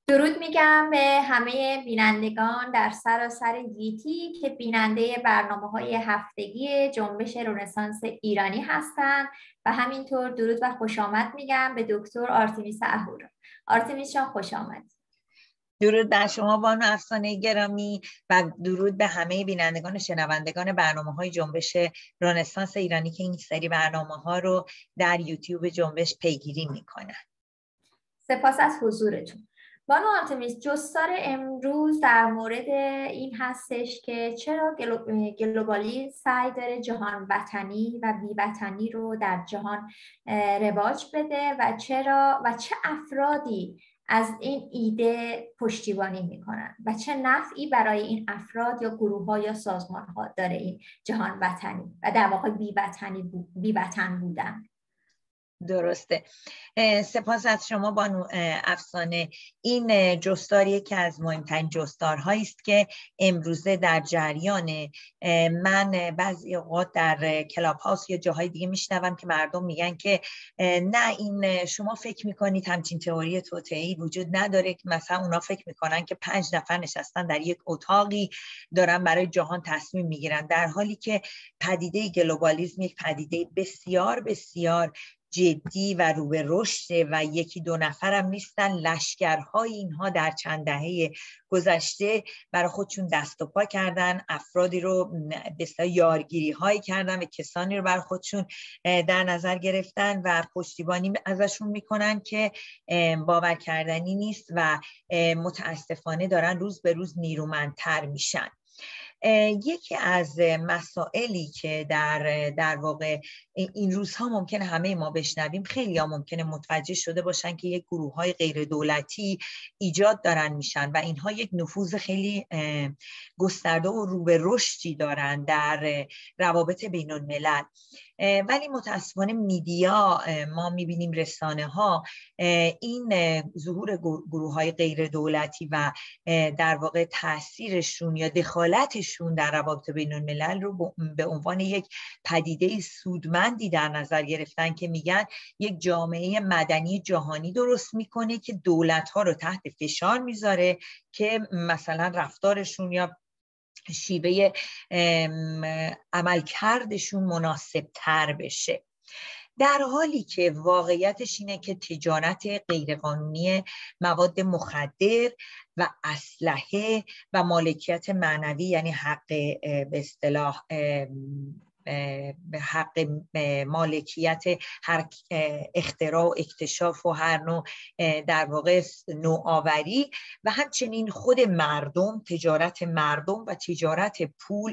درود میگم به همه بینندگان در سراسر گیتی که بیننده برنامه‌های هفتگی جنبش رنسانس ایرانی هستند و همینطور درود و خوش آمد میگم به دکتر آرتمیس اهورا. آرتمیس جان خوش آمد. درود بر شما بانو افسانه گرامی و درود به همه بینندگان و شنوندگان برنامه‌های جنبش رنسانس ایرانی که این سری برنامه‌ها رو در یوتیوب جنبش پیگیری میکنن. سپاس از حضورتون. بانو آرتمیس، جستار امروز در مورد این هستش که چرا گلوبالیسم سعی داره جهان وطنی و بی وطنی رو در جهان رواج بده و چه افرادی از این ایده پشتیبانی میکنن و چه نفعی برای این افراد یا گروه ها یا سازمان ها داره این جهان وطنی و در واقع بی وطن بودن. درسته. سپاس از شما بانو افسانه. این جستاری که از مهمترین جستارهایی است که امروزه در جریانه. من بعضی اوقات در کلاب هاوس یا جاهای دیگه میشنوم که مردم میگن که نه، این شما فکر میکنید همچین تئوری توطئه‌ای وجود نداره، که مثلا اونا فکر میکنن که 5 نفر نشستن در یک اتاقی دارن برای جهان تصمیم میگیرن، در حالی که پدیده گلوبالیسم یک پدیده بسیار بسیار جدی و رو به رشد و یکی دو نفر هم نیستن. لشکرهای اینها در چند دهه گذشته برای خودشون دست و پا کردن، افرادی رو بسیار یارگیری هایی کردن و کسانی رو برای خودشون در نظر گرفتن و پشتیبانی ازشون میکنن که باور کردنی نیست و متاسفانه دارن روز به روز نیرومندتر میشن. یکی از مسائلی که در واقع این روزها ممکنه همه ما بشنویم، خیلی ها ممکنه متوجه شده باشن که یک گروه های غیر دولتی ایجاد دارن میشن و اینها یک نفوذ خیلی گسترده و رو به رشدی دارن در روابط بین الملل. ولی متاسفانه میدیا، ما میبینیم رسانه ها، این ظهور گروه های غیر دولتی و در واقع تاثیرشون یا دخالتشون در روابط بین الملل رو به عنوان یک پدیده سودمندی در نظر گرفتن که میگن یک جامعه مدنی جهانی درست میکنه که دولت ها رو تحت فشار میذاره که مثلا رفتارشون یا شیوه عملکردشون مناسب تر بشه، در حالی که واقعیتش اینه که تجارت غیرقانونی مواد مخدر و اسلحه و مالکیت معنوی، یعنی حق به اصطلاح به حق مالکیت هر اختراع و اکتشاف و هر نوع در واقع نوآوری و همچنین خود مردم، تجارت مردم و تجارت پول،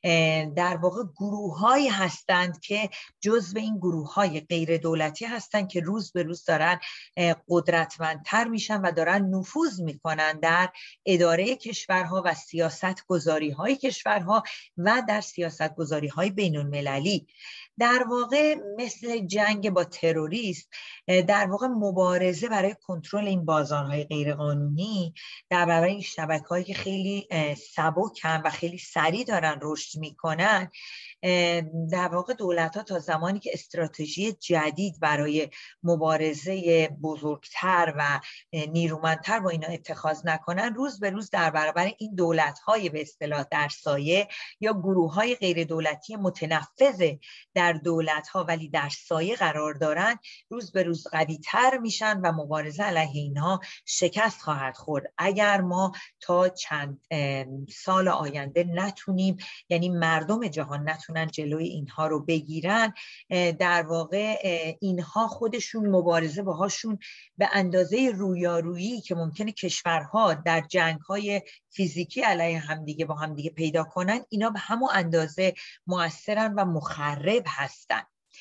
در واقع گروه‌هایی هستند که جزو این گروه‌های غیر دولتی هستند که روز به روز دارن قدرتمندتر میشن و دارن نفوذ میکنن در اداره کشورها و سیاست گذاری‌های کشورها و در سیاست گذاری‌های بین المللی. در واقع مثل جنگ با تروریسم، در واقع مبارزه برای کنترل این بازارهای غیرقانونی در برابر این شبکه‌هایی که خیلی سبکن و خیلی سریع دارن رشد میکنن، در واقع دولت‌ها تا زمانی که استراتژی جدید برای مبارزه بزرگتر و نیرومندتر با اینا اتخاذ نکنن، روز به روز در برابر این دولت‌های به اصطلاح در سایه یا گروه‌های غیر دولتی متنفذ در دولت‌ها ولی در سایه قرار دارن، روز به روز قوی‌تر میشن و مبارزه علیه اینها شکست خواهد خورد اگر ما تا چند سال آینده نتونیم، یعنی مردم جهان نتونن جلوی اینها رو بگیرن. در واقع اینها خودشون مبارزه باهاشون به اندازه رویارویی که ممکنه کشورها در جنگ‌های فیزیکی علیه همدیگه با همدیگه پیدا کنن، اینا به همون اندازه مؤثرن و مخرب هستن.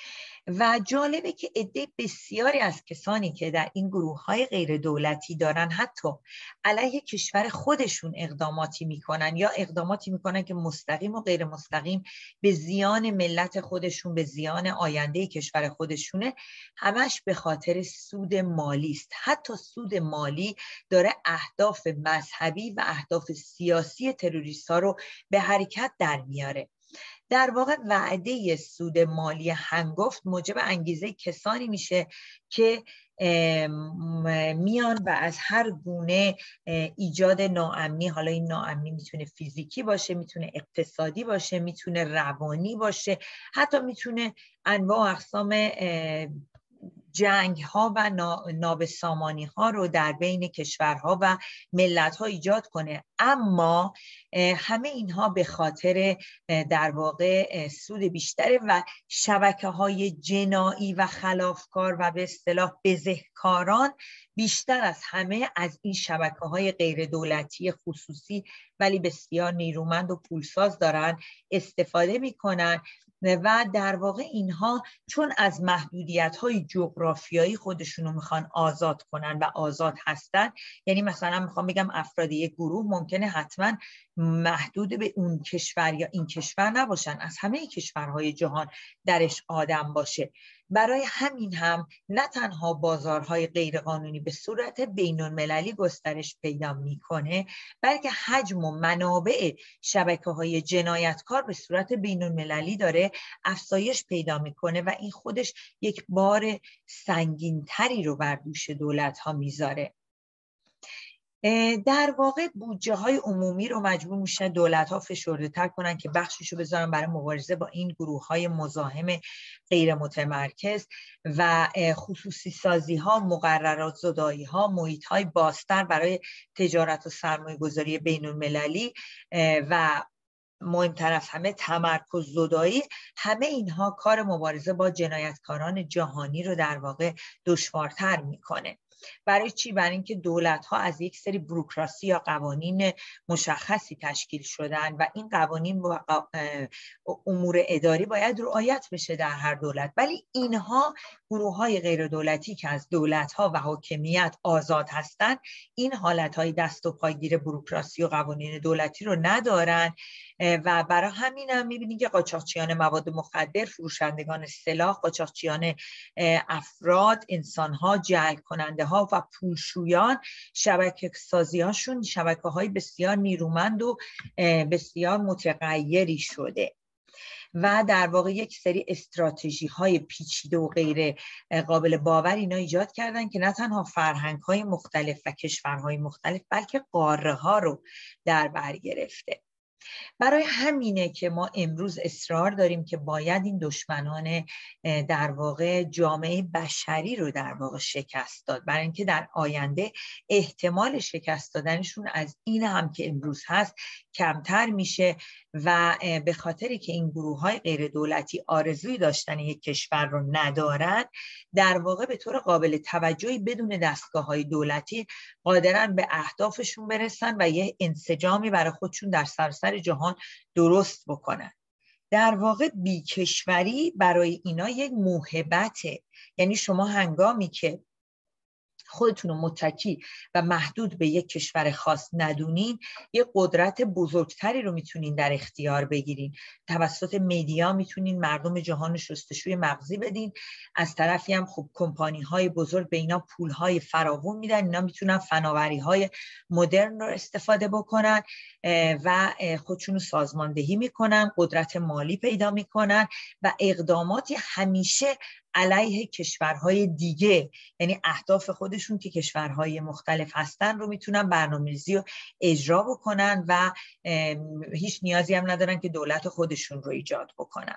و جالبه که عده بسیاری از کسانی که در این گروه‌های غیر دولتی دارن حتی علیه کشور خودشون اقداماتی میکنن یا اقداماتی میکنن که مستقیم و غیر مستقیم به زیان ملت خودشون، به زیان آینده کشور خودشونه، همش به خاطر سود مالی است. حتی سود مالی داره اهداف مذهبی و اهداف سیاسی تروریست‌ها رو به حرکت در میاره. در واقع وعده سود مالی هنگفت موجب انگیزه کسانی میشه که میان و از هر گونه ایجاد ناامنی، حالا این ناامنی میتونه فیزیکی باشه، میتونه اقتصادی باشه، میتونه روانی باشه، حتی میتونه انواع و اقسام جنگ ها و نابسامانی ها رو در بین کشورها و ملت ها ایجاد کنه. اما همه اینها به خاطر در واقع سود بیشتره و شبکه های جنایی و خلافکار و به اصطلاح بزهکاران بیشتر از همه از این شبکه های غیر دولتی خصوصی ولی بسیار نیرومند و پولساز دارن استفاده میکنن و در واقع اینها چون از محدودیت‌های جغرافیایی خودشونو میخوان آزاد کنن و آزاد هستن، یعنی مثلا میخوام بگم افراد یک گروه ممکنه حتما محدود به اون کشور یا این کشور نباشن، از همه کشورهای جهان درش آدم باشه. برای همین هم نه تنها بازارهای غیرقانونی به صورت بین‌المللی گسترش پیدا میکنه، بلکه حجم و منابع شبکه‌های جنایتکار به صورت بین‌المللی داره افزایش پیدا میکنه و این خودش یک بار سنگین‌تری رو بر دوش دولت‌ها میذاره. در واقع بودجه های عمومی رو مجبور میشن دولت ها فشرده تر کنن که بخششو بذارن برای مبارزه با این گروه های مزاحم غیر متمرکز و خصوصی سازی ها، مقررات زدایی ها، محیط های بازتر برای تجارت و سرمایه گذاری بین المللی و مهمتر از همه تمرکز زدایی. همه اینها کار مبارزه با جنایتکاران جهانی رو در واقع دشوارتر میکنه. برای چی؟ برای اینکه دولت‌ها از یک سری بوروکراسی یا قوانین مشخصی تشکیل شدن و این قوانین و امور اداری باید رعایت بشه در هر دولت، ولی اینها گروه‌های غیر دولتی که از دولت‌ها و حاکمیت آزاد هستند این حالت‌های دست و پایگیر بوروکراسی و قوانین دولتی رو ندارن و برای همین هم می‌بینید که قاچاقچیان مواد مخدر، فروشندگان سلاح، قاچاقچیان افراد، انسان‌ها، جعل کننده‌ها و پولشویان شبکه سازی‌هاشون شبکه‌های بسیار نیرومند و بسیار متغیری شده و در واقع یک سری استراتژی‌های پیچیده و غیر قابل باور اینا ایجاد کردن که نه تنها فرهنگ‌های مختلف و کشورهای مختلف بلکه قاره‌ها رو در بر گرفته. برای همینه که ما امروز اصرار داریم که باید این دشمنان در واقع جامعه بشری رو در واقع شکست داد، برای اینکه در آینده احتمال شکست دادنشون از این هم که امروز هست کمتر میشه و به خاطری که این گروه‌های غیر دولتی آرزوی داشتن یک کشور رو ندارن، در واقع به طور قابل توجهی بدون دستگاه‌های دولتی قادرن به اهدافشون برسن و یه انسجامی برای خودشون در سراسر جهان درست بکنن. در واقع بیکشوری برای اینا یک موهبته، یعنی شما هنگامی که خودتون رو متکی و محدود به یک کشور خاص ندونین، یک قدرت بزرگتری رو میتونین در اختیار بگیرین. توسط مدیا میتونین مردم جهان شستشوی مغزی بدین، از طرفی هم خب کمپانی های بزرگ به اینا پول های فراوون میدن، اینا میتونن فناوری های مدرن رو استفاده بکنن و خودشون رو سازماندهی میکنن، قدرت مالی پیدا میکنن و اقداماتی همیشه علیه کشورهای دیگه، یعنی اهداف خودشون که کشورهای مختلف هستن رو میتونن برنامه‌ریزی و اجرا بکنن و هیچ نیازی هم ندارن که دولت خودشون رو ایجاد بکنن.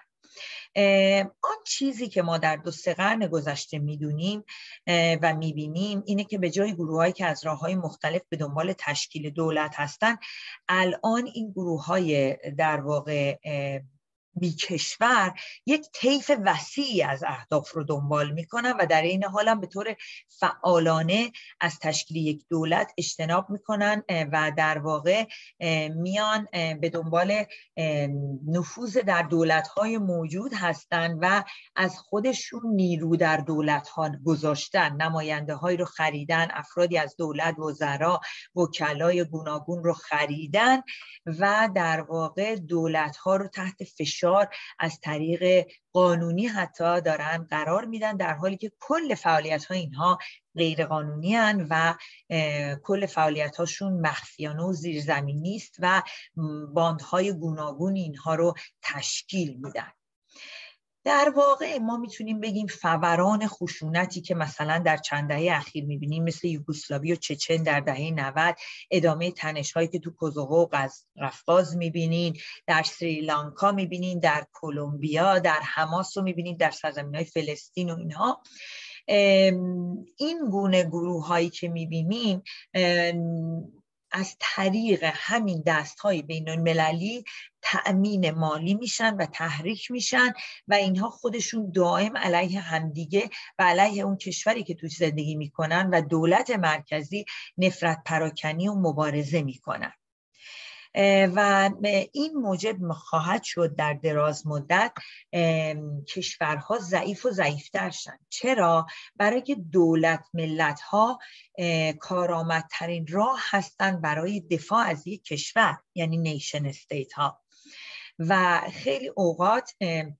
آن چیزی که ما در 2-3 قرن گذشته میدونیم و میبینیم اینه که به جای گروهایی که از راههای مختلف به دنبال تشکیل دولت هستن، الان این گروههای در واقع بی کشور یک طیف وسیعی از اهداف رو دنبال میکنن و در این حال هم به طور فعالانه از تشکیل یک دولت اجتناب میکنن و در واقع میان به دنبال نفوذ در دولت‌های موجود هستن و از خودشون نیرو در دولت‌ها گذاشتن، نماینده‌هایی رو خریدن، افرادی از دولت، وزرا، وکلای گوناگون رو خریدن و در واقع دولت‌ها رو تحت فشار فشار از طریق قانونی حتی دارن قرار میدن، در حالی که کل فعالیت‌های اینها غیر قانونی هن و کل فعالیت‌هاشون مخفیانه و زیرزمینی است و باندهای گوناگون اینها رو تشکیل میدن. در واقع ما میتونیم بگیم فوران خشونتی که مثلا در چند دهه اخیر میبینیم مثل یوگسلاوی و چچن در دهه 90، ادامه تنش‌هایی که تو کوزوو و قفقاز میبینین، در سریلانکا میبینین، در کلمبیا، در حماس رو میبینین، در سرزمین‌های فلسطین و اینها. این گونه گروه‌هایی که میبینیم از طریق همین دست‌های بین‌المللی تأمین مالی میشن و تحریک میشن و اینها خودشون دائم علیه همدیگه و علیه اون کشوری که توش زندگی میکنن و دولت مرکزی نفرت پراکنی و مبارزه میکنن و این موجب خواهد شد در دراز مدت کشورها ضعیف و ضعیفتر شن. چرا؟ برای که دولت ملت ها کارآمدترین راه هستن برای دفاع از یک کشور، یعنی نیشن استیت ها، و خیلی اوقات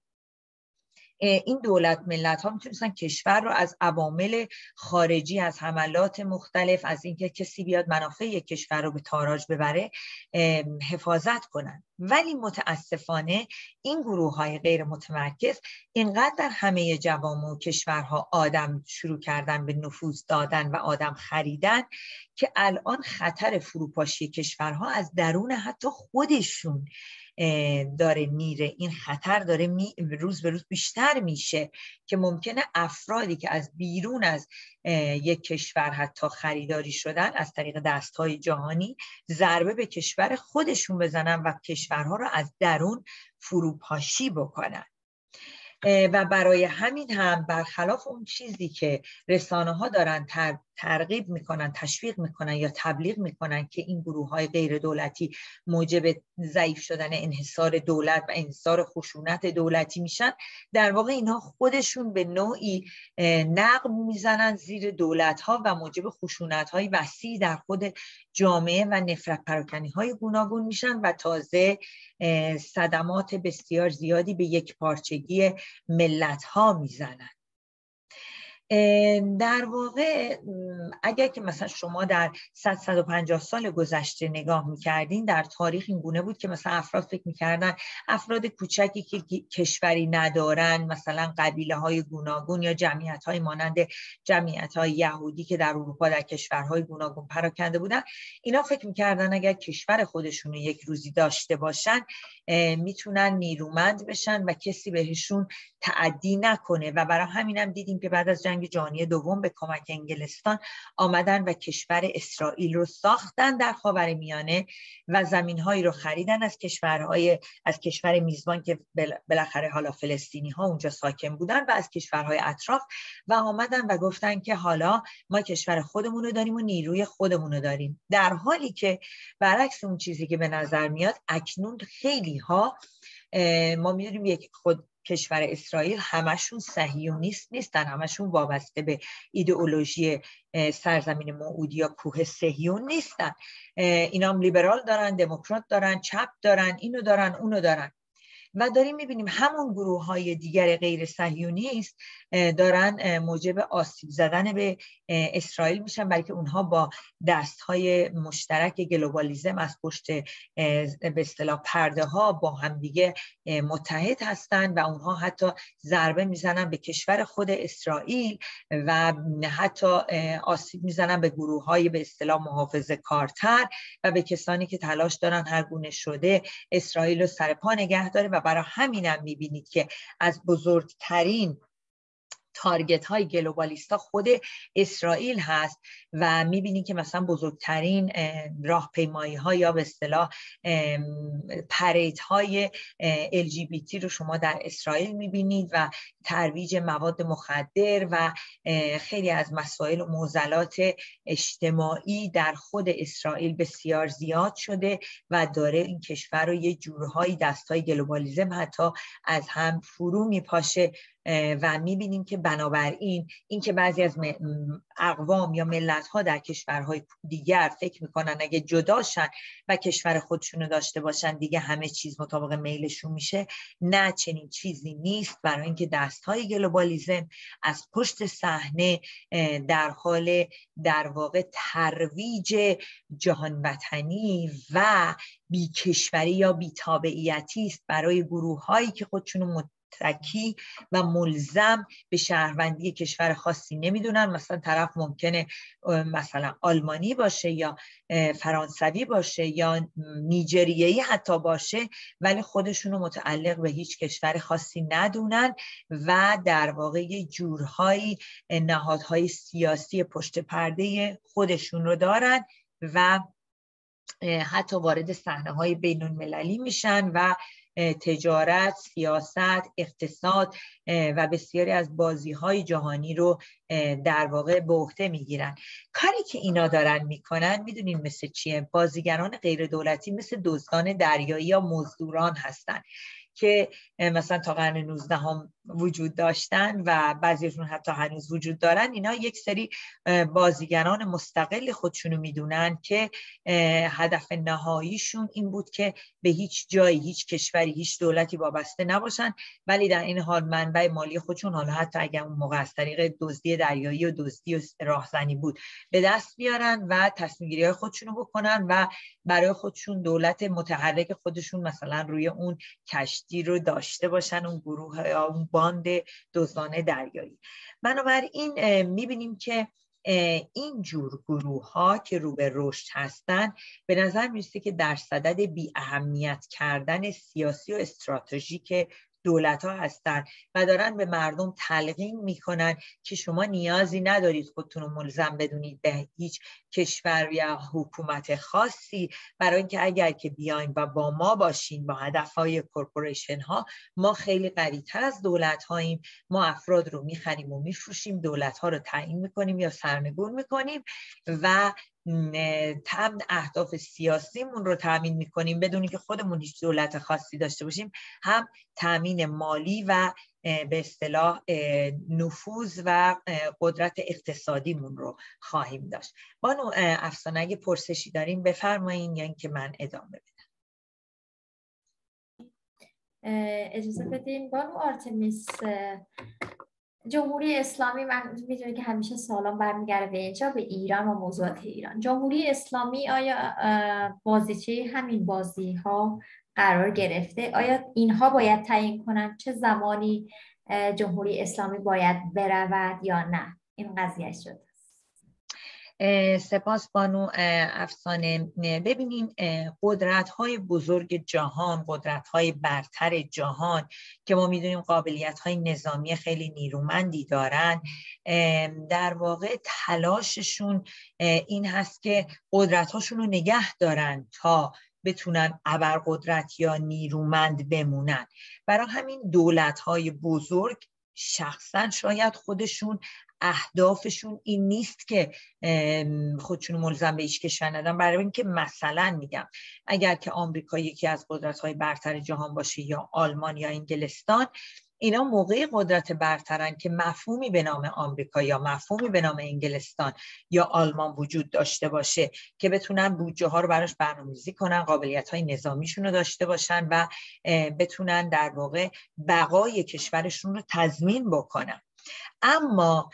این دولت ملت ها میتونستن کشور رو از عوامل خارجی، از حملات مختلف، از اینکه کسی بیاد منافع یک کشور رو به تاراج ببره حفاظت کنن. ولی متاسفانه این گروه های غیر متمرکز اینقدر در همه جوامع و کشورها آدم شروع کردن به نفوذ دادن و آدم خریدن که الان خطر فروپاشی کشورها از درون حتی خودشون داره میره. این خطر داره روز به روز بیشتر میشه که ممکنه افرادی که از بیرون از یک کشور حتی خریداری شدن از طریق دستهای جهانی ضربه به کشور خودشون بزنن و کشورها رو از درون فروپاشی بکنن. و برای همین هم برخلاف اون چیزی که رسانه ها دارن ترغیب میکنن، تشویق میکنن یا تبلیغ میکنن که این گروه های غیر دولتی موجب ضعیف شدن انحصار دولت و انحصار خشونت دولتی میشن، در واقع اینها خودشون به نوعی نقب میزنن زیر دولت ها و موجب خشونت های وسیع در خود جامعه و نفرت پراکنی های گوناگون میشن و تازه صدمات بسیار زیادی به یک پارچگی ملت ها میزنن. در واقع اگر که مثلا شما در 150 سال گذشته نگاه میکردین، در تاریخ این گونه بود که مثلا افراد فکر میکردن افراد کوچکی که کشوری ندارن، مثلا قبیله های گوناگون یا جمعیت های مانند جمعیت های یهودی که در اروپا در کشورهای گوناگون پراکنده بودن، اینا فکر میکردن اگر کشور خودشون یک روزی داشته باشن میتونن نیرومند بشن و کسی بهشون تعدی نکنه. و برای همینم دیدیم که بعد از جنگ جهانی دوم به کمک انگلستان آمدن و کشور اسرائیل رو ساختن در خاورمیانه و زمین‌هایی رو خریدن از کشور میزبان که بالاخره حالا فلسطینی ها اونجا ساکن بودن و از کشورهای اطراف، و آمدن و گفتن که حالا ما کشور خودمون رو داریم و نیروی خودمون رو داریم. در حالی که برعکس اون چیزی که به نظر میاد، اکنون خیلی ها ما می‌دونیم یک کشور اسرائیل همشون صهیونیست نیستن، همشون وابسته به ایدئولوژی سرزمین موعود یا کوه صهیون نیستن. اینا هم لیبرال دارن، دموکرات دارن، چپ دارن، اینو دارن، اونو دارن. و داریم میبینیم همون گروه های دیگر غیر صهیونیست دارن موجب آسیب زدن به اسرائیل میشن، بلکه اونها با دست های مشترک گلوبالیزم از پشت به اصطلاح پرده ها با هم دیگه متحد هستن و اونها حتی ضربه میزنن به کشور خود اسرائیل و حتی آسیب میزنن به گروه های به اصطلاح محافظه کارتر و به کسانی که تلاش دارن هر گونه شده اسرائیل رو سر پا نگه داره. و برای همینم میبینید که از بزرگترین تارگت های گلوبالیستا خود اسرائیل هست و میبینید که مثلا بزرگترین راهپیمایی ها یا به اصطلاح پرید های LGBT رو شما در اسرائیل میبینید و ترویج مواد مخدر و خیلی از مسائل و معضلات اجتماعی در خود اسرائیل بسیار زیاد شده و داره این کشور رو یه جورهایی دستای گلوبالیزم حتی از هم فرو میپاشه و میبینیم که بنابراین این که بعضی از اقوام یا ملت‌ها در کشورهای دیگر فکر میکنن اگه جداشن و کشور خودشونو داشته باشن دیگه همه چیز مطابق میلشون میشه، نه، چنین چیزی نیست. برای اینکه دستهای گلوبالیسم از پشت صحنه در حال در واقع ترویج جهان وطنی و بیکشوری یا بی‌تابعیتی است برای گروه‌هایی که خودشونو متکی و ملزم به شهروندی کشور خاصی نمیدونن. مثلا طرف ممکنه مثلا آلمانی باشه یا فرانسوی باشه یا نیجریه‌ای حتی باشه، ولی خودشونو متعلق به هیچ کشور خاصی ندونن و در واقع یه جورهایی نهادهای سیاسی پشت پرده خودشون رو دارن و حتی وارد صحنه‌های بین‌المللی میشن و تجارت، سیاست، اقتصاد و بسیاری از بازی‌های جهانی رو در واقع به عهده میگیرن. کاری که اینا دارن میکنن میدونین مثل چیه؟ بازیگران غیر دولتی مثل دزدان دریایی یا مزدوران هستن که مثلا تا قرن 19 هم وجود داشتن و بعضیشون حتی هنوز وجود دارن. اینا یک سری بازیگران مستقل خودشونو میدونن که هدف نهاییشون این بود که به هیچ جایی، هیچ کشوری، هیچ دولتی وابسته نباشن، ولی در این حال منبع مالی خودشون، حالا حتی اگر اون موقع از طریق دزدی دریایی و دزدی و راهزنی بود، به دست بیارن و تصمیم گیری‌های خودشونو بکنن و برای خودشون دولت متحرک خودشون مثلا روی اون کشتی رو داشته باشن، اون گروه یا اون باند دزدان دریایی. بنابراین میبینیم که این جور گروه ها که رو به رشد هستن به نظر میرسه که در صدد بی اهمیت کردن سیاسی و استراتژیک دولت ها هستن و دارن به مردم تلقین میکنن که شما نیازی ندارید خودتون رو ملزم بدونید به هیچ کشور یا حکومت خاصی، برای اینکه اگر که بیاین و با ما باشین با هدفهای کورپوریشن ها، ما خیلی قوی‌تر از دولت هاییم، ما افراد رو میخریم و میفروشیم، دولت ها رو تعیین میکنیم یا سرنگون میکنیم و تامین اهداف سیاسیمون رو تامین میکنیم بدون اینکه خودمون هیچ دولت خاصی داشته باشیم، هم تامین مالی و به اصطلاح نفوذ و قدرت اقتصادیمون رو خواهیم داشت. بانو افسانه اگه پرسشی داریم بفرمایین یا اینکه من ادامه بدم. اجازه بدیم. بانو آرتمیس، جمهوری اسلامی، من میدونی که همیشه سوالام برمیگرده به اینجا، به ایران و موضوعات ایران. جمهوری اسلامی آیا بازیچه همین بازی ها قرار گرفته؟ آیا اینها باید تعیین کنن چه زمانی جمهوری اسلامی باید برود یا نه؟ این قضیه شد. سپاس بانو افسانه. ببینین قدرت‌های بزرگ جهان، قدرت‌های برتر جهان که ما می‌دونیم قابلیت‌های نظامی خیلی نیرومندی دارن، در واقع تلاششون این هست که قدرت‌هاشون رو نگه دارن تا بتونن ابرقدرت یا نیرومند بمونن. برای همین دولت‌های بزرگ شخصا شاید خودشون اهدافشون این نیست که خودشون ملزم به هیچ کشور ندن، برای اینکه مثلا میگم اگر که آمریکا یکی از قدرت‌های برتر جهان باشه یا آلمان یا انگلستان، اینا موقع قدرت برترن که مفهومی به نام آمریکا یا مفهومی به نام انگلستان یا آلمان وجود داشته باشه که بتونن بودجه ها رو براش برنامه‌ریزی کنن، قابلیت‌های نظامیشون رو داشته باشن و بتونن در واقع بقای کشورشون رو تضمین بکنن. اما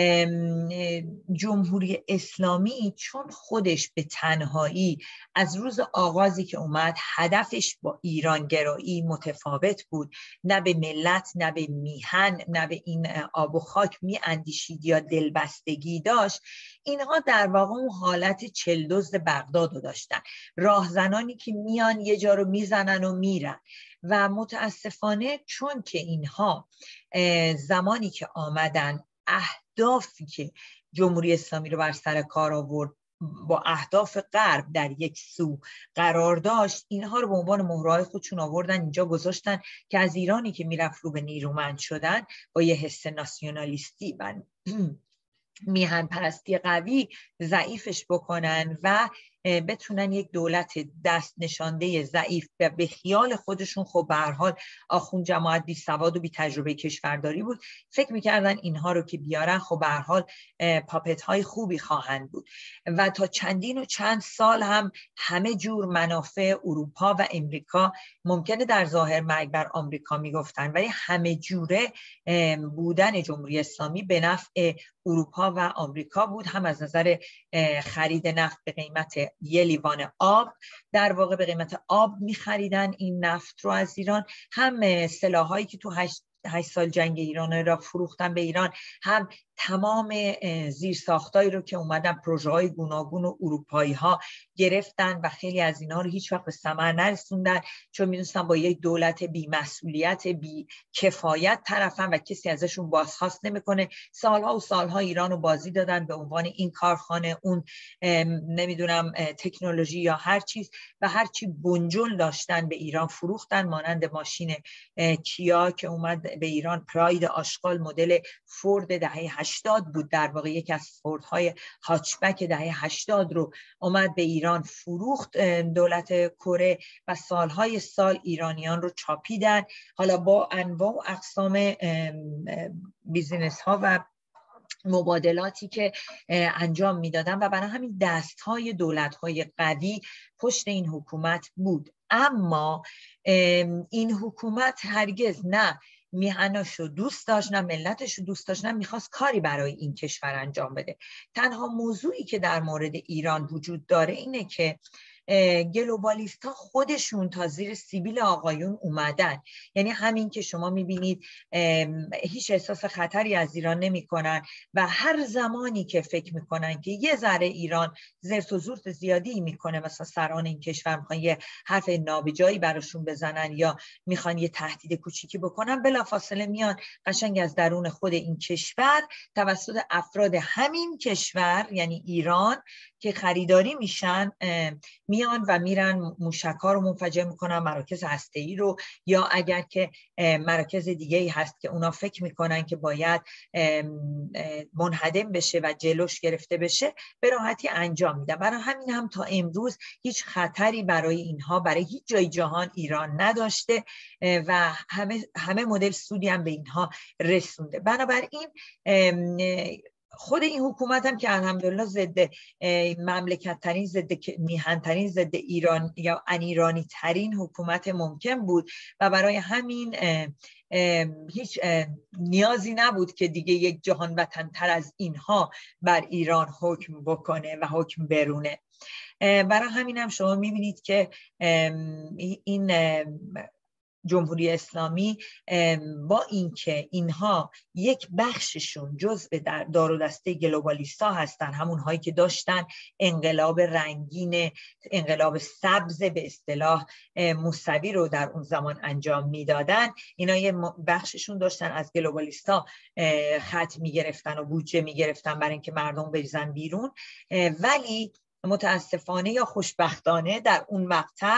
جمهوری اسلامی چون خودش به تنهایی از روز آغازی که اومد هدفش با ایرانگرایی متفاوت بود، نه به ملت، نه به میهن، نه به این آب و خاک می اندیشید یا دلبستگی داشت، اینها در واقع اون حالت چلدزد بغداد رو داشتن، راهزنانی که میان یه جا رو میزنن و میرن. و متاسفانه چون که اینها زمانی که آمدن اهدافی که جمهوری اسلامی رو بر سر کار آورد با اهداف غرب در یک سو قرار داشت، اینها رو به عنوان مهرهای خودشون آوردن اینجا گذاشتن که از ایرانی که میرفت رو به نیرومند شدن با یه حس ناسیونالیستی و میهن پرستی قوی ضعیفش بکنن و بتونن یک دولت دست نشانده ضعیف و به خیال خودشون، خب به هر حال آخوند جماعت بی سواد و بی تجربه کشورداری بود، فکر میکردن اینها رو که بیارن خب به هر حال پاپت های خوبی خواهند بود و تا چندین و چند سال هم همه جور منافع اروپا و امریکا، ممکنه در ظاهر مرگ بر آمریکا میگفتن ولی همه جوره بودن جمهوری اسلامی به نفع اروپا و آمریکا بود، هم از نظر خرید نفت به قیمت 1 لیوان آب، در واقع به قیمت آب می‌خریدن این نفت رو از ایران، هم سلاحایی که تو 8 سال جنگ ایران را فروختن به ایران، هم تمام زیرساختایی رو که اومدن پروژه‌های گوناگون و اروپایی‌ها گرفتن و خیلی از اینها رو هیچ وقت به ثمر نرسوندن، چون می‌دونستن با یک دولت بی‌مسئولیت، بی‌کفایت طرفن و کسی ازشون بازخواست نمی‌کنه. سالها و سالها ایران رو بازی دادن به عنوان این کارخانه، اون نمیدونم تکنولوژی یا هر چیز، و هر چی بنجل داشتن به ایران فروختن، مانند ماشین کیا که اومد به ایران، پراید آشغال مدل فورد دهه 80 بود، در واقع یکی از فوردهای هاچبک دهه 80 رو اومد به ایران فروخت دولت کره و سالهای سال ایرانیان رو چاپیدن، حالا با انواع و اقسام بیزینس ها و مبادلاتی که انجام میدادن و برای همین دستهای دولت‌های قوی پشت این حکومت بود. اما این حکومت هرگز نه میهناشو دوست داشت، نه ملتشو دوست داشت، نه میخواست کاری برای این کشور انجام بده. تنها موضوعی که در مورد ایران وجود داره اینه که گلوبالیست ها خودشون تا زیر سیبیل آقایون اومدن، یعنی همین که شما میبینید هیچ احساس خطری از ایران نمی کنن و هر زمانی که فکر میکنن که یه ذره ایران زرت و زورت زیادی میکنه، مثلا سران این کشور میخوان یه حرف نابجایی براشون بزنن یا میخوان یه تهدید کوچیکی بکنن، بلافاصله میان قشنگ از درون خود این کشور توسط افراد همین کشور، یعنی ایران، که خریداری میشن، میان و میرن موشک‌ها رو منفجر میکنن، مراکز هسته‌ای رو، یا اگر که مراکز دیگه‌ای هست که اونا فکر میکنن که باید منهدم بشه و جلوش گرفته بشه، به راحتی انجام میدن. برای همین هم تا امروز هیچ خطری برای اینها، برای هیچ جای جهان ایران نداشته و همه مدل سودی هم به اینها رسونده. بنابراین خود این حکومت هم که الحمدلله ضد مملکت ترین، ضد میهن ترین، ضد ایران یا انیرانی ترین حکومت ممکن بود و برای همین هیچ نیازی نبود که دیگه یک جهان وطن تر از اینها بر ایران حکم بکنه و حکم برونه. برای همین هم شما میبینید که این جمهوری اسلامی با اینکه اینها یک بخششون جزء در دار و دسته گلوبالیستا هستن، همون هایی که داشتن انقلاب رنگین، انقلاب سبز به اصطلاح موسوی رو در اون زمان انجام میدادن، اینا یه بخششون داشتن از گلوبالیستا خط میگرفتن و بودجه میگرفتن برای اینکه مردم بریزن بیرون، ولی متاسفانه یا خوشبختانه در اون مقطع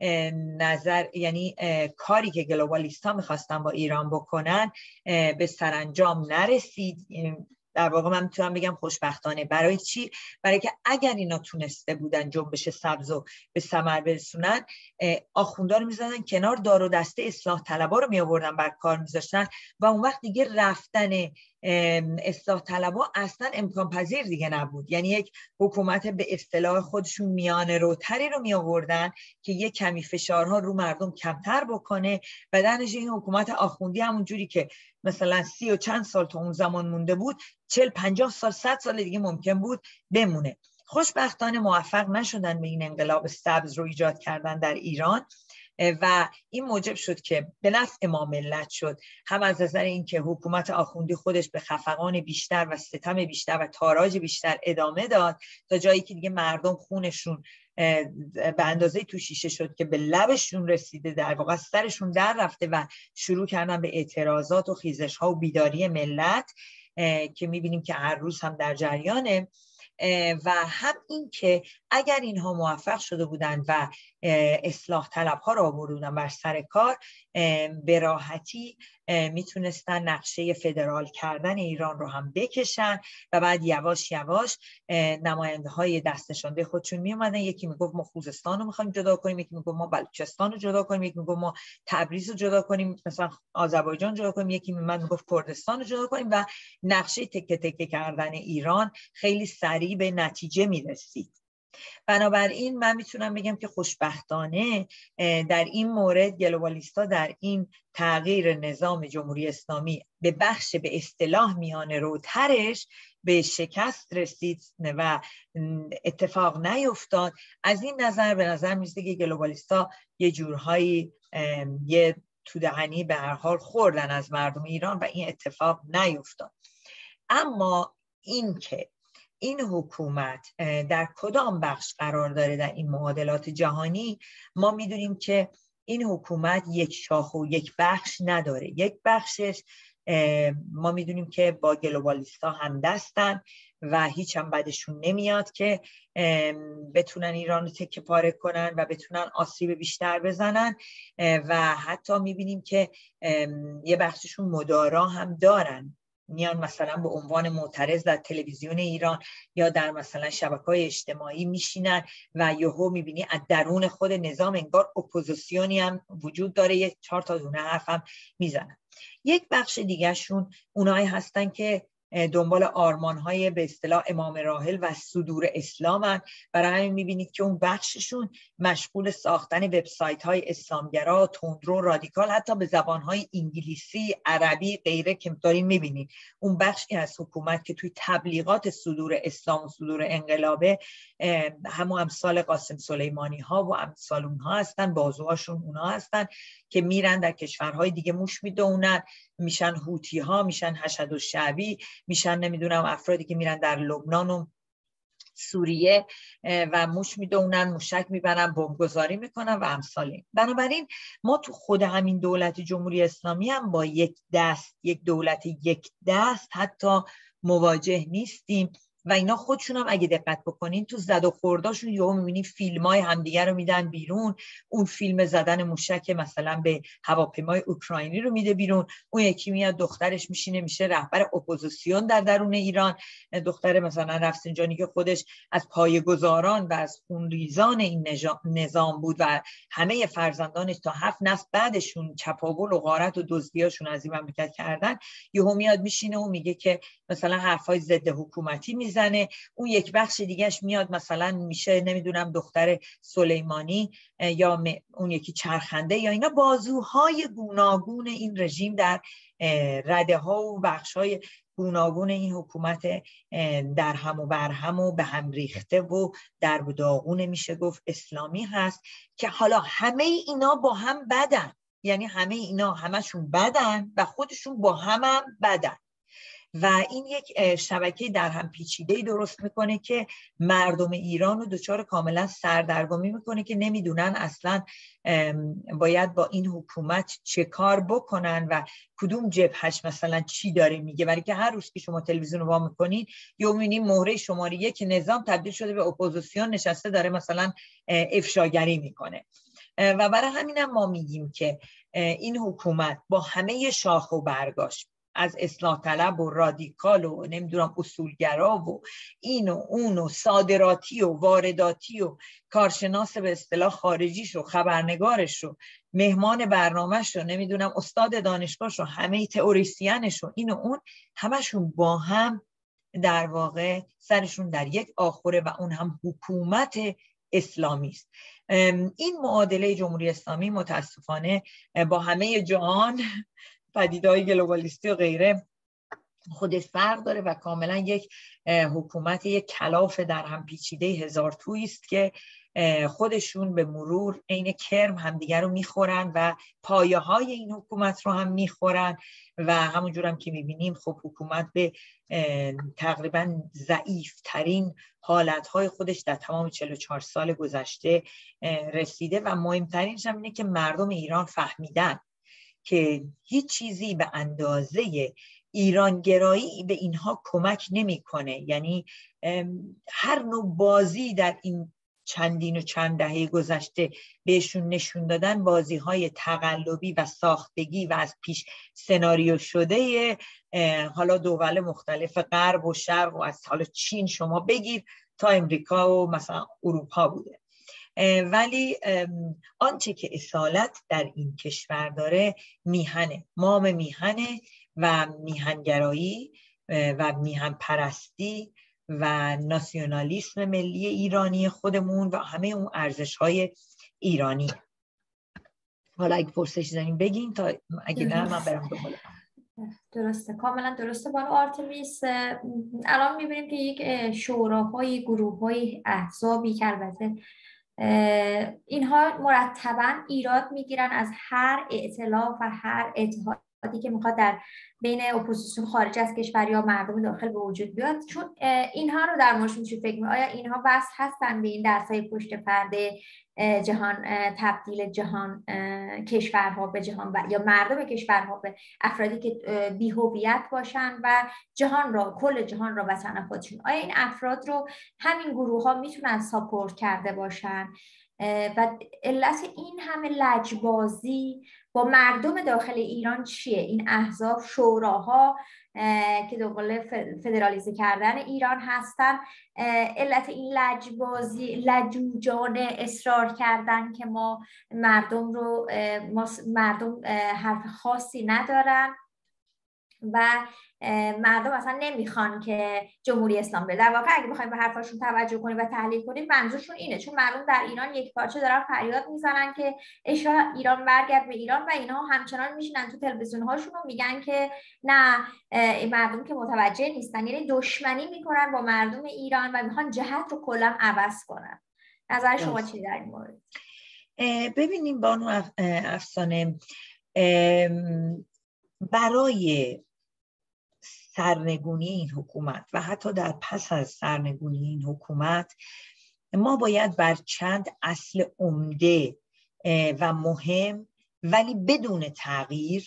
یعنی کاری که گلوبالیست ها میخواستن با ایران بکنن به سرانجام نرسید. در واقع من میتونم بگم خوشبختانه. برای چی؟ برای که اگر اینا تونسته بودن جنبش سبز رو به ثمر برسونن، آخوندا رو میزدن کنار، دار و دسته اصلاح طلبا رو میآوردن بر کار میذاشتن و اون وقت دیگه رفتن اصلاح طلبا اصلا امکان پذیر دیگه نبود. یعنی یک حکومت به اصطلاح خودشون میانه روتری رو می آوردن که یک کمی فشارها رو مردم کمتر بکنه و در نتیجه این حکومت آخوندی همون جوری که مثلا 30 و چند سال تا اون زمان مونده بود، 40 50 سال 100 سال دیگه ممکن بود بمونه. خوشبختانه موفق نشدن به این انقلاب سبز رو ایجاد کردن در ایران و این موجب شد که به نفع ما ملت شد، هم از نظر این که حکومت آخوندی خودش به خفقان بیشتر و ستم بیشتر و تاراج بیشتر ادامه داد تا جایی که دیگه مردم خونشون به اندازه تو شیشه شد که به لبشون رسیده، در واقع سرشون در رفته و شروع کردن به اعتراضات و خیزش ها و بیداری ملت که میبینیم که هر روز هم در جریانه. و هم این که اگر اینها موفق شده بودند و اصلاح طلب ها را آوردن بر سر کار، به راحتی میتونستن نقشه فدرال کردن ایران رو هم بکشن و بعد یواش یواش نماینده های دست نشانده خودشون میومدن. یکی میگفت ما خوزستان رو میخوایم جدا کنیم، یکی میگفت ما بلوچستان رو جدا کنیم، یکی میگفت ما تبریز رو جدا کنیم، مثلا آذربایجان جدا کنیم، یکی میگفت کردستان رو جدا کنیم و نقشه تکه تکه کردن ایران خیلی سریع به نتیجه میرسید. بنابراین من میتونم بگم که خوشبختانه در این مورد گلوبالیستا در این تغییر نظام جمهوری اسلامی به بخش به اصطلاح میانه روترش به شکست رسید و اتفاق نیفتاد. از این نظر به نظر میاد که گلوبالیستا یه جورهایی یه تو دهنی به هر حال خوردن از مردم ایران و این اتفاق نیفتاد. اما این که این حکومت در کدام بخش قرار داره در این معادلات جهانی، ما میدونیم که این حکومت یک شاخ و یک بخش نداره. یک بخشش ما میدونیم که با گلوبالیستا هم دستن و هیچ هم بدشون نمیاد که بتونن ایران رو تکه پاره کنن و بتونن آسیب بیشتر بزنن و حتی میبینیم که یه بخششون مدارا هم دارن، میان مثلا به عنوان معترض در تلویزیون ایران یا در مثلا شبکه‌های اجتماعی میشینن و یهو میبینی از درون خود نظام انگار اپوزیسیونی هم وجود داره، یک 4 تا دونه حرف هم میزنن. یک بخش دیگه شون اونایی هستن که دنبال آرمان‌های به اصطلاح امام راحل و صدور اسلامن. برای همین می‌بینید که اون بخششون مشغول ساختن وبسایت‌های اسلامگرا، تندرو، رادیکال، حتی به زبان‌های انگلیسی، عربی، غیره که داریم می‌بینید. اون بخشی از حکومت که توی تبلیغات صدور اسلام و صدور انقلابه همون امثال قاسم سلیمانی‌ها و امثال اونها هستن، بازوهاشون اونها هستن که میرن در کشورهای دیگه موش میدونن، میشن هوتی ها، میشن حشد و شعبی، میشن نمیدونم افرادی که میرن در لبنان و سوریه و موش میدونن، موشک میبرن، بمبگذاری میکنن و امثالی. بنابراین ما تو خود همین دولت جمهوری اسلامی هم با یک دولت یک دست حتی مواجه نیستیم و اینا خودشون هم اگه دقت بکنین تو زد و خورداشون یهو میبینی فیلمای همدیگه رو میدن بیرون. اون فیلم زدن موشک مثلا به هواپیمای اوکراینی رو میده بیرون، اون یکی میاد دخترش میشینه میشه رهبر اپوزیسیون در درون ایران، دختر مثلا رفسنجانی که خودش از پایه‌گذاران و از خونریزان این نظام بود و همه فرزندانش تا 7 نسل بعدشون چپاول و غارت و دزدیاشون از این مملکت کردن، یهو میاد میشینه و میگه که مثلا حرفای ضد حکومتی میزنه. اون یک بخش دیگهش میاد مثلا میشه نمیدونم دختر سلیمانی یا اون یکی چرخنده یا اینا، بازوهای گوناگون این رژیم در رده ها و بخش های گوناگون این حکومت در هم و بر هم و به هم ریخته و در داغون میشه گفت اسلامی هست که حالا همه اینا با هم بدن، یعنی همه اینا همشون بدن و خودشون با هم بدن و این یک شبکه در هم پیچیده‌ای درست میکنه که مردم ایران رو دچار کاملا سردرگمی میکنه که نمیدونن اصلا باید با این حکومت چه کار بکنن و کدوم جبهش مثلا چی داره میگه. برای که هر روز که شما تلویزیون رو وا میکنین یا میبینید مهره شماره 1 نظام تبدیل شده به اپوزیسیون نشسته داره مثلا افشاگری میکنه و برای همینم ما میگیم که این حکومت با همه شاخ و برگاش، از اصلاح طلب و رادیکال و نمیدونم اصولگرا و این و اون و صادراتی و وارداتی و کارشناس به اصطلاح خارجیش و خبرنگارش و مهمان برنامهش و نمیدونم استاد دانشگاهش و همه تئوریسینش و این و اون، همشون با هم در واقع سرشون در یک آخره و اون هم حکومت اسلامی است. این معادله جمهوری اسلامی متاسفانه با همه جهان پدیده‌های گلوبالیستی و غیره خودش فرق داره و کاملا یک حکومت یک کلاف در هم پیچیده هزار تویی است که خودشون به مرور عین کرم همدیگر رو میخورن و پایه های این حکومت رو هم میخورن و همونجور هم که میبینیم خب حکومت به تقریبا ضعیف ترین حالت های خودش در تمام 44 سال گذشته رسیده و مهمترینش هم اینه که مردم ایران فهمیدن که هیچ چیزی به اندازه ایرانگرایی به اینها کمک نمیکنه. یعنی هر نوع بازی در این چندین و چند دهه گذشته بهشون نشون دادن بازی‌های تقلبی و ساختگی و از پیش سناریو شده حالا دول مختلف غرب و شرق و از حالا چین شما بگیر تا امریکا و مثلا اروپا بوده. ولی آنچه که اصالت در این کشور داره میهنه، مام میهنه و میهنگرایی و میهن پرستی و ناسیونالیسم ملی ایرانی خودمون و همه اون ارزش‌های ایرانی. حالا اگه پرسش زنیم بگین تا اگه نه من برم دنبال. درسته، کاملا درسته بانو آرتمیس. الان میبینیم که یک شوراهای، گروه‌های، احزابی که البته اینها مرتباً ایراد میگیرن از هر ائتلاف و هر اتحادی که میخواد در بین اپوزیسیون خارج از کشور یا مردم داخل به وجود بیاد، چون اینها رو در موردش میشه فکر کنید آیا اینها بس هستن به این دستای پشت پرده جهان، تبدیل جهان، کشورها به جهان یا مردم کشورها به افرادی که بی‌هویت باشن و جهان را، کل جهان را وطن خودشون، آیا این افراد رو همین گروه ها میتونن ساپورت کرده باشن؟ و علت این همه لجبازی با مردم داخل ایران چیه؟ این احزاب، شوراها که دنبال فدرالیزه کردن ایران هستن، علت این لجبازی، لجوجانه اصرار کردن که مردم حرف خاصی ندارن و مردم اصلا نمیخوان که جمهوری اسلامی بره. در واقع اگه بخوایم به حرفاشون توجه کنیم و تحلیل کنیم منظورشون اینه، چون مردم در ایران یک پارچه دارن فریاد میزنن که ایران برگرد به ایران و اینها همچنان میشینن تو تلویزیون هاشون و میگن که نه، مردم که متوجه نیستن، یعنی دشمنی میکنن با مردم ایران و میخوان جهت رو کلا عوض کنن. نظر شما چی در این مورد؟ ببینیم بانو افسانه، برای سرنگونی این حکومت و حتی در پس از سرنگونی این حکومت ما باید بر چند اصل عمده و مهم ولی بدون تغییر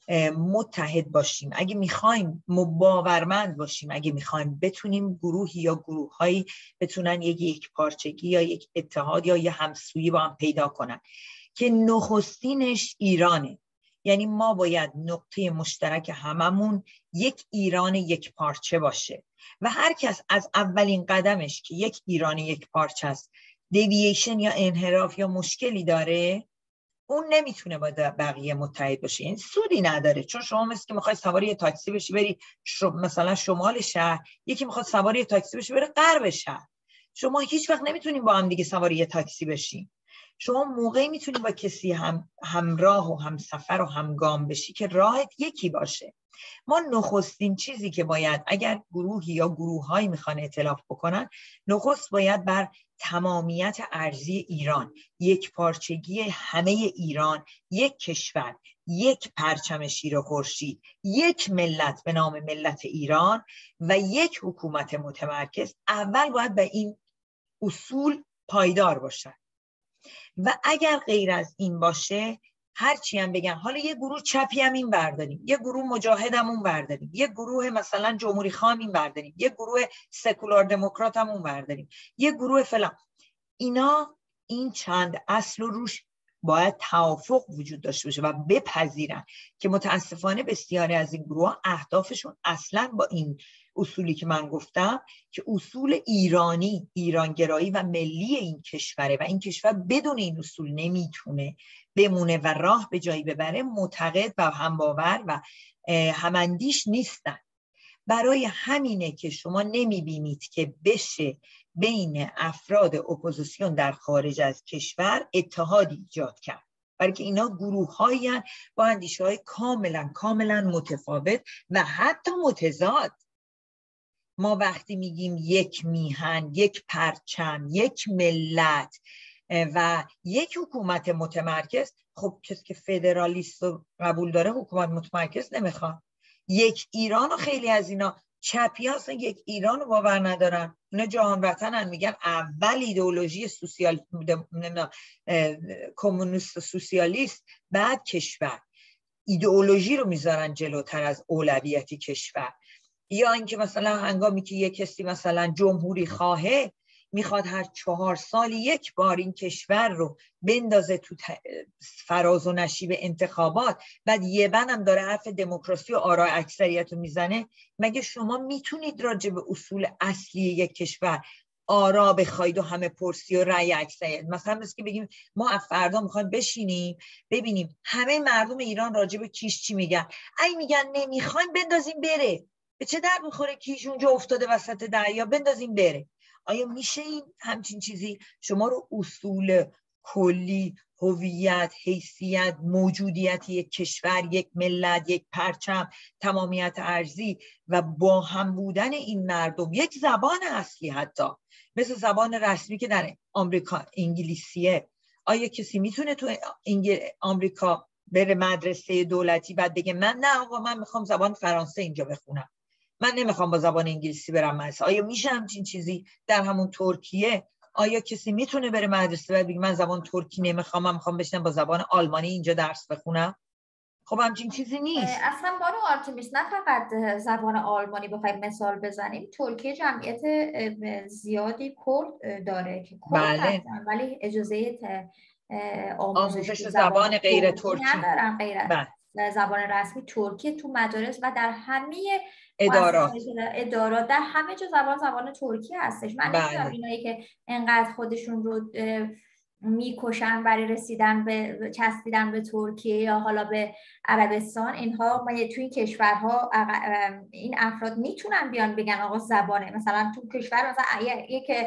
متحد باشیم. اگه میخوایم باورمند باشیم، اگه میخوایم بتونیم گروهی یا گروههایی بتونن یک پارچگی یا یک اتحاد یا یه همسویی با هم پیدا کنن که نخستینش ایرانه. یعنی ما باید نقطه مشترک هممون یک ایران یک پارچه باشه و هر کس از اولین قدمش که یک ایران یک پارچه است دیوییشن یا انحراف یا مشکلی داره، اون نمیتونه با بقیه متحد باشه. این سودی نداره، چون شما مثل که میخوای سواری تاکسی بشی بری مثلا شمال شهر، یکی میخواد سواری تاکسی بشه بره غرب شهر، شما هیچ وقت نمیتونین با هم دیگه سواری تاکسی بشین. شما موقعی میتونی با کسی همراه و همسفر و همگام بشی که راهت یکی باشه. ما نخستین چیزی که باید، اگر گروهی یا گروههایی میخوان ائتلاف بکنن، نخست باید بر تمامیت ارضی ایران، یک پارچگی همه ایران، یک کشور، یک پرچم شیر و خورشید، یک ملت به نام ملت ایران و یک حکومت متمرکز، اول باید به این اصول پایدار باشن. و اگر غیر از این باشه، هرچی هم بگن، حالا یه گروه چپی هم این برداریم، یه گروه مجاهد هم اون برداریم، یه گروه مثلا جمهوری خواه این برداریم، یه گروه سکولار دموکرات هم اون برداریم، یه گروه فلان، اینا این چند اصل روش باید توافق وجود داشته باشه و بپذیرن که متاسفانه بسیاری از این گروه اهدافشون اصلا با این اصولی که من گفتم که اصول ایرانی، ایرانگرایی و ملی این کشوره و این کشور بدون این اصول نمیتونه بمونه و راه به جایی ببره، معتقد و همباور و هماندیش نیستن. برای همینه که شما نمیبینید که بشه بین افراد اپوزیسیون در خارج از کشور اتحادی ایجاد کرد، برای که اینا گروه‌هایی هستند با اندیشه‌های کاملا متفاوت و حتی متضاد. ما وقتی میگیم یک میهن، یک پرچم، یک ملت و یک حکومت متمرکز، خب کسی که فدرالیست رو قبول داره حکومت متمرکز نمیخواد. یک ایران و خیلی از اینا چپی هستن، یک ایران رو باور ندارن، اینا جهان وطنن، میگن اول ایدئولوژی کمونیست و سوسیالیست، بعد کشور. ایدئولوژی رو میذارن جلوتر از اولویت کشور. یا اینکه مثلا هنگامی که یک کسی مثلا جمهوری خواهه، میخواد هر 4 سال یک بار این کشور رو بندازه تو فراز و نشیب انتخابات، بعد یه بنم داره حرف دموکراسی و آراء اکثریت رو میزنه. مگه شما میتونید راجع به اصول اصلی یک کشور آرا بخواید و همه پرسی و رأی اکثریت؟ مثلا مثل که بگیم ما از فردا میخوایم بشینیم ببینیم همه مردم ایران راجع به کیش چی میگن، ای میگن نمیخوایم بندازیم بره، به چه درد میخوره کیش اونجا افتاده وسط دریا، بندازیم بره. آیا میشه این همچین چیزی شما رو اصول کلی، هویت، حیثیت، موجودیت یک کشور، یک ملت، یک پرچم، تمامیت ارضی و با هم بودن این مردم، یک زبان اصلی حتی مثل زبان رسمی که در آمریکا انگلیسیه، آیا کسی میتونه تو آمریکا بره مدرسه دولتی بعد بگه نه آقا من میخوام زبان فرانسه اینجا بخونم، من نمیخوام با زبان انگلیسی برم مدرسه؟ آیا میشه همچین چیزی در همون ترکیه؟ آیا کسی میتونه بره مدرسه و بگه من زبان ترکی نمیخوام، من میخوام بشینم با زبان آلمانی اینجا درس بخونم؟ خب همچین چیزی نیست. اصلا بانو آرتمیس نه فقط زبان آلمانی بخوایم مثال بزنیم، ترکیه جمعیت زیادی کرد داره که کرد هستن ولی اجازه آموزش زبان غیر ترکی ندارن، غیر زبان رسمی ترکی تو مدارس و در همه ادارات در همه جا زبان ترکی هستش. من نمیدونم اینایی که انقدر خودشون رو میکشن برای رسیدن به چسبیدن به ترکیه یا حالا به عربستان، اینها توی این کشورها این افراد میتونن بیان بگن آقا زبانه مثلا تو کشور مثلا یک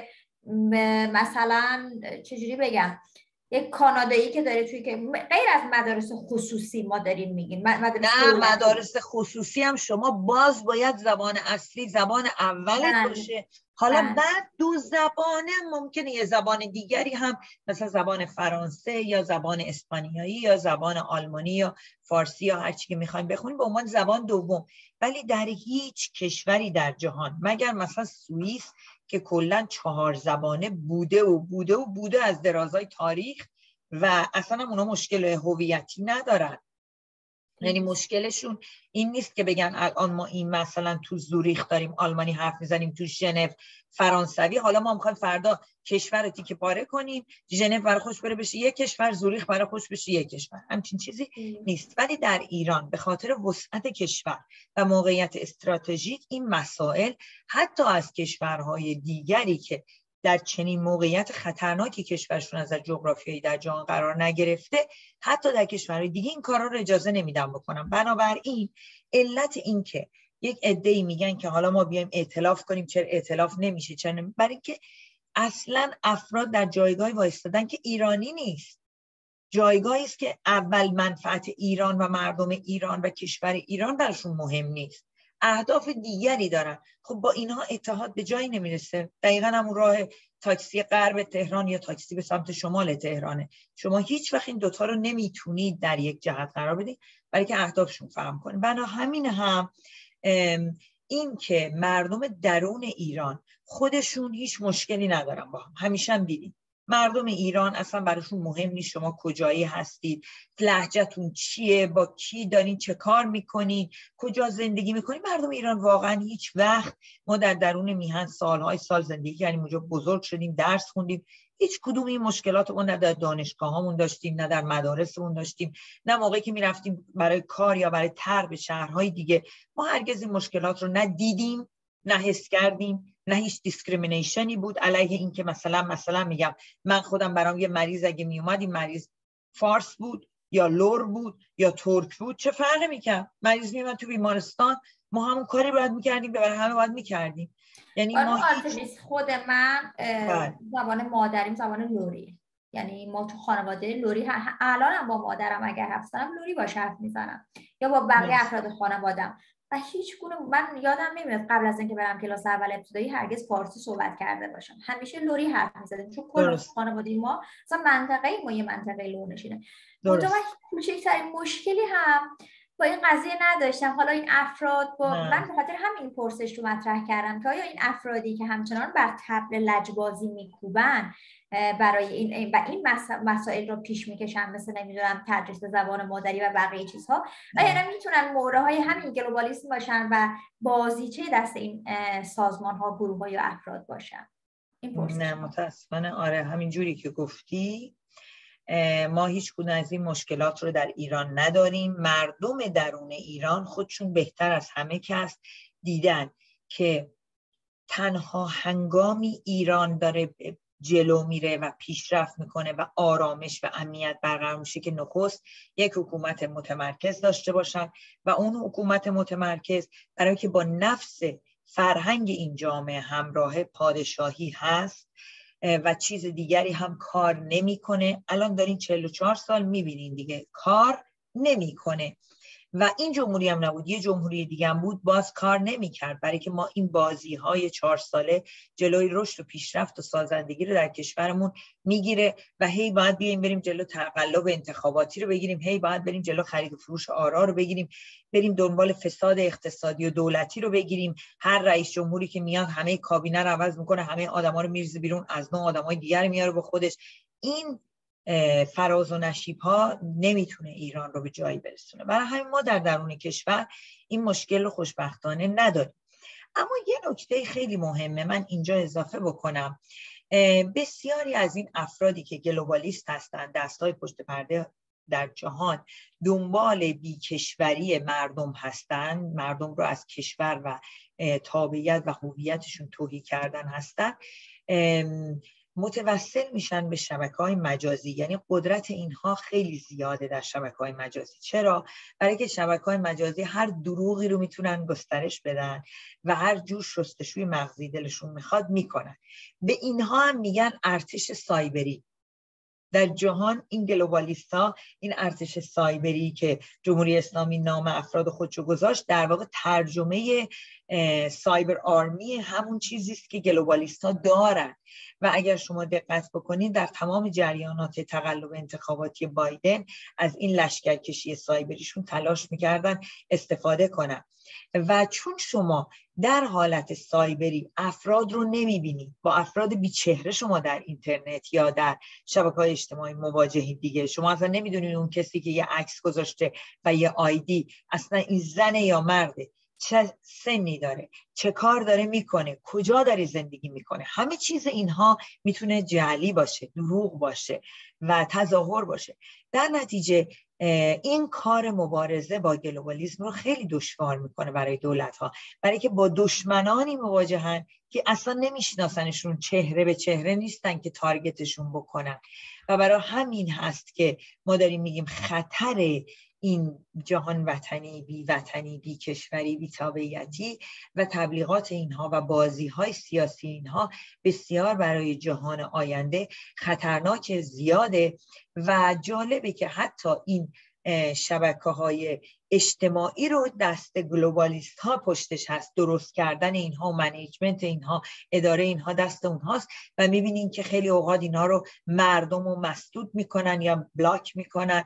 مثلا چجوری بگم یک کانادایی که داره توی که غیر از مدارس خصوصی ما داریم میگیم مدارس خصوصی هم شما باز باید زبان اصلی زبان اولت باشه. حالا بعد دو زبانه ممکنه یه زبان دیگری هم مثلا زبان فرانسه یا زبان اسپانیایی یا زبان آلمانی یا فارسی یا هر چی که میخوایم بخونیم به عنوان زبان دوم، ولی در هیچ کشوری در جهان مگر مثلا سوئیس که کلا 4 زبانه بوده از درازای تاریخ و اصلا هم اونا مشکل هویتی ندارن. یعنی مشکلشون این نیست که بگن الان ما این مثلا تو زوریخ داریم آلمانی حرف میزنیم، تو ژنو فرانسوی، حالا ما میخوایم فردا کشور رو تیکه پاره کنیم، ژنو برای خوش بره بشه یک کشور، زوریخ برای خوش بشه یک کشور. همچین چیزی نیست. ولی در ایران به خاطر وسعت کشور و موقعیت استراتژیک این مسائل حتی از کشورهای دیگری که در چنین موقعیت خطرناکی کشورشون از جغرافیایی در جهان قرار نگرفته، حتی در کشورهای دیگه این کارا رو اجازه نمیدن بکنن. بنابراین علت این که یک عده‌ای میگن که حالا ما بیایم ائتلاف کنیم، چرا ائتلاف نمیشه؟ چرا؟ برای اینکه اصلا افراد در جایگاهی وایستادن که ایرانی نیست، جایگاهی است که اول منفعت ایران و مردم ایران و کشور ایران براشون مهم نیست، اهداف دیگری دارن. خب با اینها اتحاد به جایی نمیرسه. دقیقاً همون راه تاکسی غرب تهران یا تاکسی به سمت شمال تهرانه. شما هیچ وقت این دوتا رو نمیتونید در یک جهت قرار بدید برای که اهدافشون فهم کنید. بنا همین هم این که مردم درون ایران خودشون هیچ مشکلی ندارن با هم. همیشه هم دیدید مردم ایران اصلا براشون مهم نیست شما کجایی هستید، لهجه‌تون چیه، با کی دارین چه کار میکنین، کجا زندگی میکنین. مردم ایران واقعا هیچ وقت، ما در درون میهن سالهای سال زندگی کردیم، اونجا بزرگ شدیم، درس خوندیم، هیچ کدوم این مشکلات رو نه در دانشگاهامون داشتیم، نه در مدارسمون داشتیم، نه موقعی که میرفتیم برای کار یا برای تر به شهرهای دیگه. ما هرگز این مشکلات رو نه دیدیم، نه حس کردیم، نه هیچ دیسکریمینیشنی بود علیه این که مثلا میگم من خودم برام یه مریض اگه میومد این مریض فارس بود یا لور بود یا ترک بود چه فرقی میکرد؟ مریض میومد تو بیمارستان، ما همون کاری باید میکردیم که برای همه باید میکردیم. یعنی ما خود من زبان مادریم زبان لوریه، یعنی ما تو خانواده لوری الان هم با مادرم اگر حرف بزنم لوری باشه حرف میزنم یا با بقیه افراد خانواده‌ام و هیچ گونه من یادم نمیاد قبل از اینکه برم کلاس اول ابتدایی هرگز فارسی صحبت کرده باشم، همیشه لوری حرف می‌زدیم چون کل خانواده ما مثلا منطقه ما یه منطقه لورنشینه. منتها کوچکترین مشکلی هم با این قضیه نداشتم. حالا این افراد من به خاطر همین پرسش رو مطرح کردم که آیا این افرادی که همچنان بر طبل لجبازی میکوبن برای این و این مسائل رو پیش میکشن، مثل نمیدونم تدریس زبان مادری و بقیه چیزها، آیا میتونن موره‌های همین گلوبالیسم باشن و بازیچه دست این سازمان‌ها، گروه‌ها یا افراد باشن؟ این پرسش. نه متاسفانه آره همین جوری که گفتی ما هیچ گونه از این مشکلات رو در ایران نداریم. مردم درون ایران خودشون بهتر از همه کس دیدن که تنها هنگامی ایران داره جلو میره و پیشرفت میکنه و آرامش و امنیت برقرار میشه که نخست یک حکومت متمرکز داشته باشن و اون حکومت متمرکز برای که با نفس فرهنگ این جامعه همراه پادشاهی هست و چیز دیگری هم کار نمیکنه. الان دارین 44 سال میبینین دیگه کار نمیکنه و این جمهوری هم نبود، یه جمهوری دیگه هم بود باز کار نمی‌کرد، برای که ما این بازی‌های 4 ساله جلوی رشد و پیشرفت و سازندگی رو در کشورمون میگیره و هی باید بیایم بریم جلو تقلب انتخاباتی رو بگیریم، هی باید بریم جلو خرید و فروش آرا رو بگیریم، بریم دنبال فساد اقتصادی و دولتی رو بگیریم. هر رئیس جمهوری که میاد همه کابینه رو عوض میکنه، همه آدما رو میریزه بیرون، از نوع آدمای دیگر میاره با خودش. این فراز و نشیب ها نمیتونه ایران رو به جایی برسونه. برای همین ما در درون کشور این مشکل رو خوشبختانه نداریم. اما یه نکته خیلی مهمه من اینجا اضافه بکنم. بسیاری از این افرادی که گلوبالیست هستند، دستای پشت پرده در جهان، دنبال بیکشوری مردم هستند، مردم رو از کشور و تابعیت و هویتشون تهی کردن هستند، متوسل میشن به شبکه‌های مجازی. یعنی قدرت اینها خیلی زیاده در شبکه‌های مجازی. چرا؟ برای که شبکه‌های مجازی هر دروغی رو میتونن گسترش بدن و هر جور شستشوی مغزی دلشون میخواد میکنن. به اینها هم میگن ارتش سایبری. در جهان این گلوبالیست‌ها این ارتش سایبری که جمهوری اسلامی نام افراد خودشو گذاشت، در واقع ترجمه سایبر آرمی همون چیزی است که گلوبالیست‌ها دارن. و اگر شما دقت بکنید در تمام جریانات تقلب انتخاباتی بایدن از این لشکرکشی سایبریشون تلاش می‌کردن استفاده کنن. و چون شما در حالت سایبری افراد رو نمیبینید، با افراد بی چهره شما در اینترنت یا در شبکه‌های اجتماعی مواجهید دیگه. شما اصلا نمیدونید اون کسی که یه عکس گذاشته و یه آیدی اصلا این زنه یا مرده، چه سنی داره، چه کار داره میکنه، کجا داره زندگی میکنه. همه چیز اینها میتونه جعلی باشه، دروغ باشه و تظاهر باشه. در نتیجه این کار مبارزه با گلوبالیسم رو خیلی دشوار میکنه برای دولت‌ها، برای که با دشمنانی مواجهن که اصلا نمیشناسنشون، چهره به چهره نیستن که تارگتشون بکنن. و برای همین هست که ما داریم میگیم خطر این جهان وطنی، بی وطنی، بی کشوری، بی تابعیتی و تبلیغات اینها و بازی‌های سیاسی اینها بسیار برای جهان آینده خطرناک، زیاده. و جالبه که حتی این شبکه‌های اجتماعی رو دست گلوبالیست ها پشتش هست، درست کردن اینها و منیجمنت اینها، اداره اینها دست اونهاست. و میبینین که خیلی اوقات اینها رو مردم رو مسدود میکنن یا بلاک میکنن،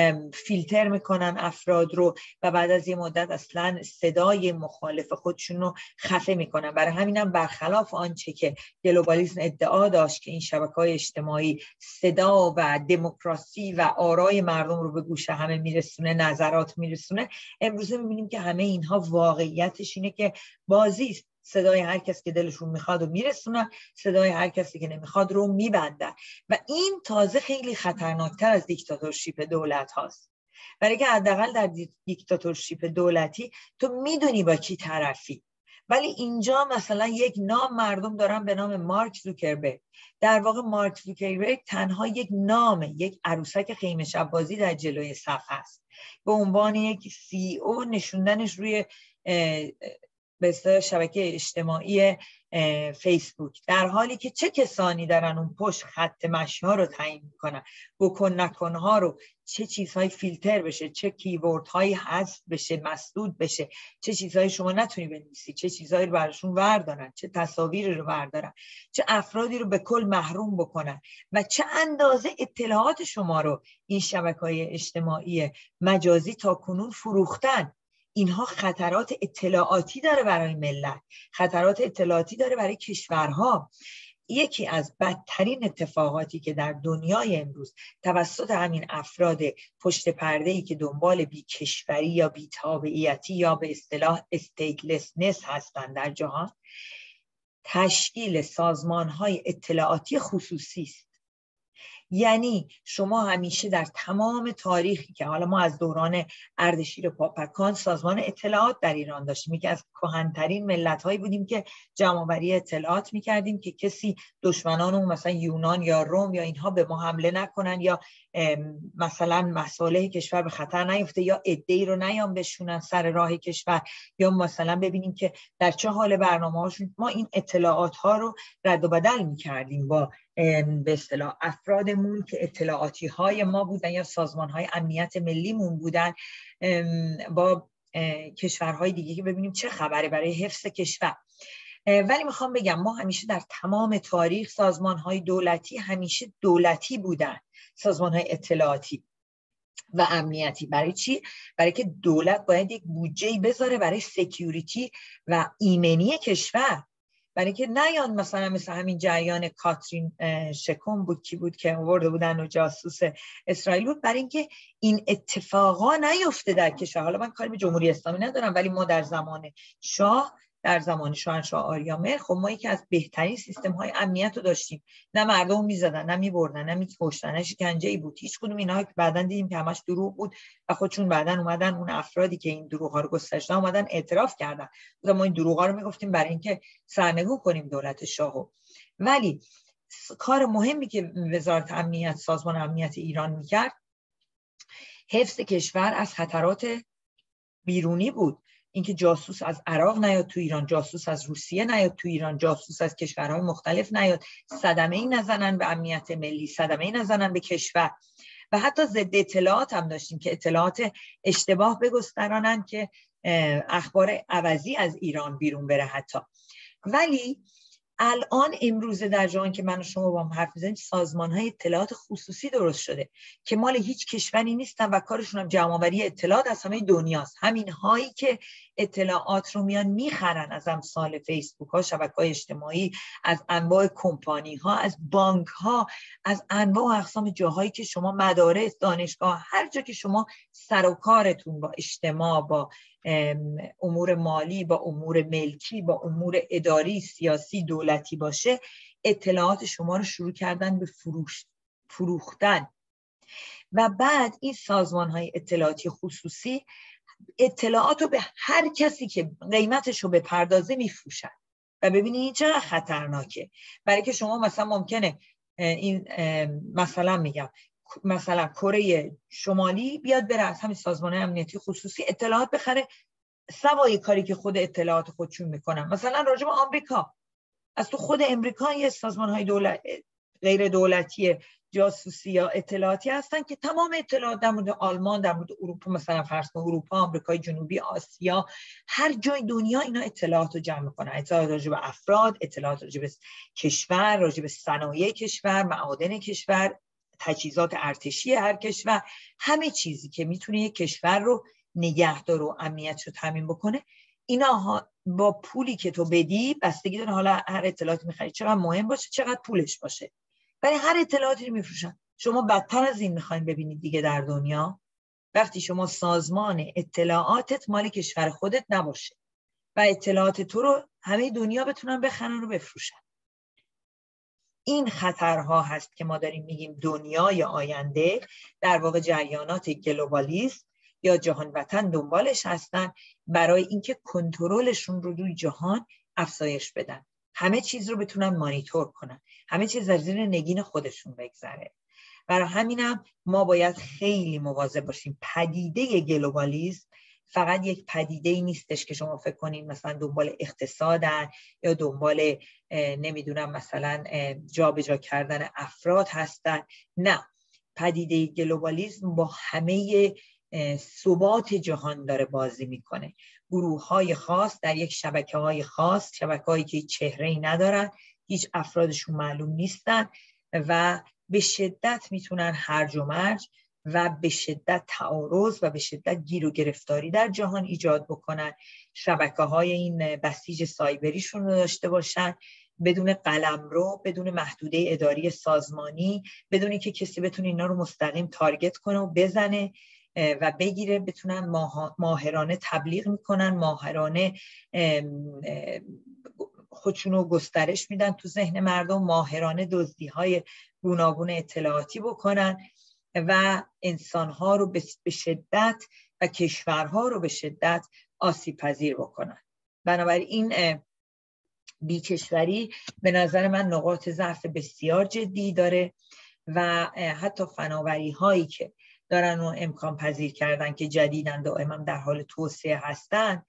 فیلتر میکنن افراد رو و بعد از یه مدت اصلا صدای مخالف خودشون رو خفه میکنن. برای همینم برخلاف آنچه که گلوبالیسم ادعا داشت که این شبکه‌های اجتماعی صدا و دموکراسی و آرای مردم رو به گوش همه میرسونه، نظرات میرسونه، امروزه میبینیم که همه اینها واقعیتش اینه که بازی است. صدای هر کس که دلشون میخواد رو میرسونن، صدای هر کسی که نمیخواد رو میبندن. و این تازه خیلی خطرناکتر از دیکتاتورشیپ دولت هاست، برای که حداقل در دیکتاتورشیپ دولتی تو میدونی با کی طرفی. ولی اینجا مثلا یک نام مردم دارن به نام مارک زوکربرگ. در واقع مارک زوکربرگ تنها یک نامه، یک عروسک خیمه شب بازی در جلوی صف است. به عنوان یک سی او نشوندنش روی به شبکه اجتماعی فیسبوک، در حالی که چه کسانی دارن اون پشت خط مشی ها رو تعیین میکنن، بکن نکن ها رو، چه چیزهای فیلتر بشه، چه کیورد هایی حذف بشه، مسدود بشه، چه چیزهایی شما نتونی بنویسی، چه چیزهایی رو براشون بردارن، چه تصاویری رو بردارن، چه افرادی رو به کل محروم بکنن و چه اندازه اطلاعات شما رو این شبکه‌های اجتماعی مجازی تا کنون فروختن. اینها خطرات اطلاعاتی داره برای ملت، خطرات اطلاعاتی داره برای کشورها. یکی از بدترین اتفاقاتی که در دنیای امروز توسط همین افراد پشت پرده‌ای که دنبال بی کشوری یا بی تابعیتی یا به اصطلاح استیتلسنس هستند در جهان، تشکیل سازمان‌های اطلاعاتی خصوصی است. یعنی شما همیشه در تمام تاریخی که حالا ما از دوران اردشیر پاپکان سازمان اطلاعات در ایران داشتیم، یکی از کهن‌ترین ملت‌هایی بودیم که جمع‌آوری اطلاعات می‌کردیم که کسی دشمنانمون مثلا یونان یا روم یا اینها به ما حمله نکنن یا مثلا مصالح کشور به خطر نیفته یا عده‌ای رو نیام بشونن سر راه کشور، یا مثلا ببینیم که در چه حال برنامه‌هاشون. ما این اطلاعات‌ها رو رد و بدل می‌کردیم با به اصطلاح افرادمون که اطلاعاتی های ما بودن یا سازمان های امنیت ملیمون بودن با کشورهای دیگه که ببینیم چه خبره برای حفظ کشور. ولی میخوام بگم ما همیشه در تمام تاریخ سازمان های دولتی همیشه دولتی بودن، سازمان های اطلاعاتی و امنیتی. برای چی؟ برای که دولت باید یک بودجه‌ای بذاره برای سکیوریتی و ایمنی کشور، برای که نیان مثلا مثل همین جریان کاترین شکم بود کی بود که آورده بودن و جاسوس اسرائیل بود، برای اینکه این اتفاقا نیفته در کشور. حالا من کاری به جمهوری اسلامی ندارم، ولی ما در زمان شاه، در زمان شاهنشاه آریامر، خب ما یکی از بهترین سیستم های امنیت رو داشتیم. نه مردم میزدن، نه میبردن، نه میکشتن، نه شکنجه‌ای بود، هیچ کدوم اینها که بعداً دیدیم که همش دروغ بود و خودشون بعداً اومدن اون افرادی که این دروغ ها رو گسترش دادن اومدن اعتراف کردن. ما این دروغ ها رو میگفتیم برای اینکه سرنگون کنیم دولت شاهو. ولی کار مهمی که وزارت امنیت، سازمان امنیت ایران میکرد، حفظ کشور از خطرات بیرونی بود. اینکه جاسوس از عراق نیاد تو ایران، جاسوس از روسیه نیاد تو ایران، جاسوس از کشورهای مختلف نیاد، صدمه‌ای نزنن به امنیت ملی، صدمه‌ای نزنن به کشور. و حتی ضد اطلاعات هم داشتیم که اطلاعات اشتباه بگسترانن که اخبار عوضی از ایران بیرون بره حتی. ولی الان امروزه در جهان که من و شما با هم حرف می‌زنیم، سازمان‌های اطلاعات خصوصی درست شده که مال هیچ کشوری نیستن و کارشون هم جمع‌آوری اطلاعات از همه دنیاست. همین هایی که اطلاعات رو میان میخرن از امثال فیسبوک ها، شبکه‌های اجتماعی، از انواع کمپانی ها، از بانک ها، از انواع و اقسام جاهایی که شما، مدارس، دانشگاه، هر جا که شما سر و کارتون با اجتماع، با امور مالی، با امور ملکی، با امور اداری، سیاسی، دولتی باشه، اطلاعات شما رو شروع کردن به فروختن. و بعد این سازمان‌های اطلاعاتی خصوصی اطلاعات رو به هر کسی که قیمتش رو بپردازه میفروشن. و ببینید این چقدر خطرناکه، برای که شما مثلا ممکنه این مثلا میگم مثلا کره شمالی بیاد بره از همین سازمان‌های امنیتی خصوصی اطلاعات بخره سوای کاری که خود اطلاعات خودشون میکنن. مثلا راجع به آمریکا، از تو خود امریکا یه سازمان‌های غیر دولتی جاسوسی یا اطلاعاتی هستن که تمام اطلاعات در مورد آلمان، در مورد اروپا، مثلا فرض کن اروپا، آمریکای جنوبی، آسیا، هر جای دنیا اینا اطلاعات رو جمع میکنن. اطلاعات راجع به افراد، اطلاعات راجع به کشور، راجع به صنایع کشور، معادن کشور، تجهیزات ارتشی هر کشور، همه چیزی که میتونه یک کشور رو نگهدار و امنیتش رو تامین بکنه. اینا با پولی که تو بدی بستگی داره حالا هر اطلاعاتی میخری چقدر مهم باشه، چقدر پولش باشه. ولی هر اطلاعاتی رو میفروشن. شما بدتر از این میخواین ببینید دیگه در دنیا، وقتی شما سازمان اطلاعاتت مال کشور خودت نباشه و اطلاعات تو رو همه دنیا بتونن بخرن و بفروشن. این خطرها هست که ما داریم میگیم دنیای آینده، در واقع جریانات گلوبالیسم یا جهان وطن دنبالش هستن برای اینکه کنترلشون رو روی جهان افزایش بدن، همه چیز رو بتونن مانیتور کنن، همه چیز از زیر نگین خودشون بگذره. برای همینم ما باید خیلی مواظب باشیم. پدیده گلوبالیسم فقط یک پدیده نیستش که شما فکر کنین مثلا دنبال اقتصادن یا دنبال نمیدونم مثلا جابجا کردن افراد هستن. نه، پدیده گلوبالیسم با همه ثبات جهان داره بازی میکنه. گروه‌های خاص در یک شبکه‌های خاص، شبکه‌هایی که چهره‌ای ندارن، هیچ افرادشون معلوم نیستن و به شدت میتونن هرج و مرج و به شدت تعارض و به شدت گیر و گرفتاری در جهان ایجاد بکنن. شبکه‌های این بسیج سایبریشون رو داشته باشن بدون قلمرو، بدون محدوده اداری سازمانی، بدون که کسی بتونه اینا رو مستقیم تارگت کنه و بزنه و بگیره. بتونن ماهرانه تبلیغ میکنن، ماهرانه خودشونو گسترش میدن تو ذهن مردم، ماهرانه دزدی‌های گوناگون اطلاعاتی بکنن و انسان‌ها رو به شدت و کشورها رو به شدت آسیب پذیر بکنن. بنابراین این بیکشوری به نظر من نقاط ضعف بسیار جدی داره و حتی فناوری هایی که دارن و امکان پذیر کردن که جدیدن دائما در حال توسعه هستن،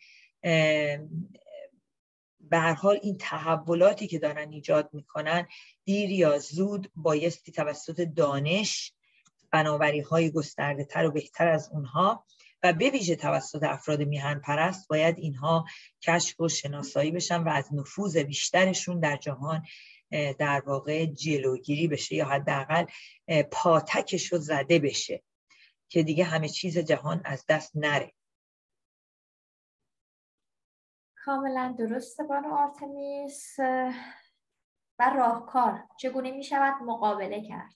به هر حال این تحولاتی که دارن ایجاد میکنن دیر یا زود بایستی توسط دانش، فناوری های گسترده تر و بهتر از اونها و به ویژه توسط افراد میهن پرست باید اینها کشف و شناسایی بشن و از نفوذ بیشترشون در جهان در واقع جلوگیری بشه یا حداقل پاتکش رو زده بشه که دیگه همه چیز جهان از دست نره. کاملا درسته بانو آرتمیس. و راهکار چگونه می شود مقابله کرد؟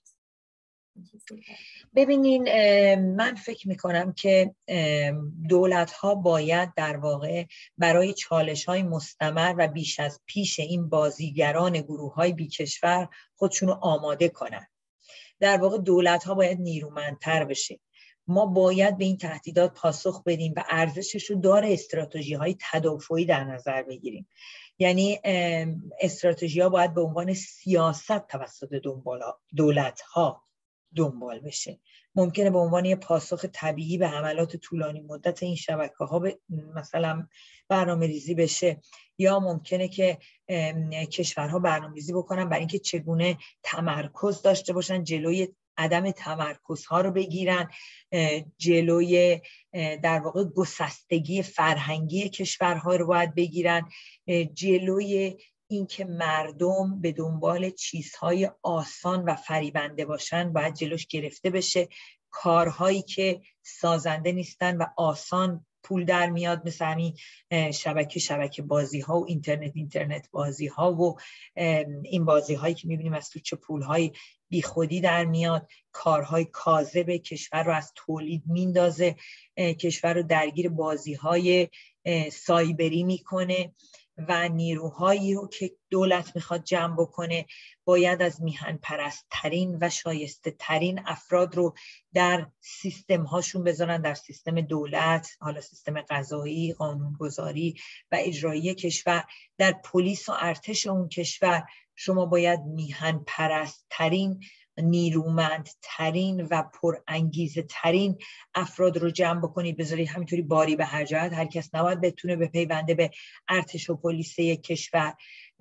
ببینین، من فکر میکنم که دولت‌ها باید در واقع برای چالش‌های مستمر و بیش از پیش این بازیگران گروه‌های بیکشور خودشونو آماده کنن. در واقع دولت‌ها باید نیرومندتر بشه. ما باید به این تهدیدات پاسخ بدیم و ارزشش رو داره استراتژی‌های تدافعی در نظر بگیریم. یعنی استراتژی‌ها باید به عنوان سیاست توسط دولت‌ها دنبال بشه. ممکنه به عنوان یه پاسخ طبیعی به حملات طولانی مدت این شبکه‌ها مثلا برنامه‌ریزی بشه، یا ممکنه که کشورها برنامه‌ریزی بکنن برای اینکه چگونه تمرکز داشته باشن، جلوی عدم تمرکزها رو بگیرن، جلوی در واقع گسستگی فرهنگی کشورها رو باید بگیرن، جلوی اینکه مردم به دنبال چیزهای آسان و فریبنده باشن باید جلوش گرفته بشه. کارهایی که سازنده نیستن و آسان پول در میاد، مثل همین شبکه بازی ها و اینترنت بازی ها و این بازی هایی که میبینیم از تو چه پول های بی خودی در میاد، کارهای کاذب کشور رو از تولید میندازه، کشور رو درگیر بازی های سایبری میکنه و نیروهایی رو که دولت میخواد جمع بکنه باید از میهن پرست ترین و شایسته ترین افراد رو در سیستم هاشون بذارن، در سیستم دولت، حالا سیستم قضایی، قانونگذاری و اجرایی کشور، در پلیس و ارتش اون کشور. شما باید میهن پرست ترین، نیرومند ترین و پر انگیزه ترین افراد رو جمع بکنید، بذارید همینطوری باری به هر جهت. هر کس نباید بتونه به پیونده به ارتش و پلیس یک کشور.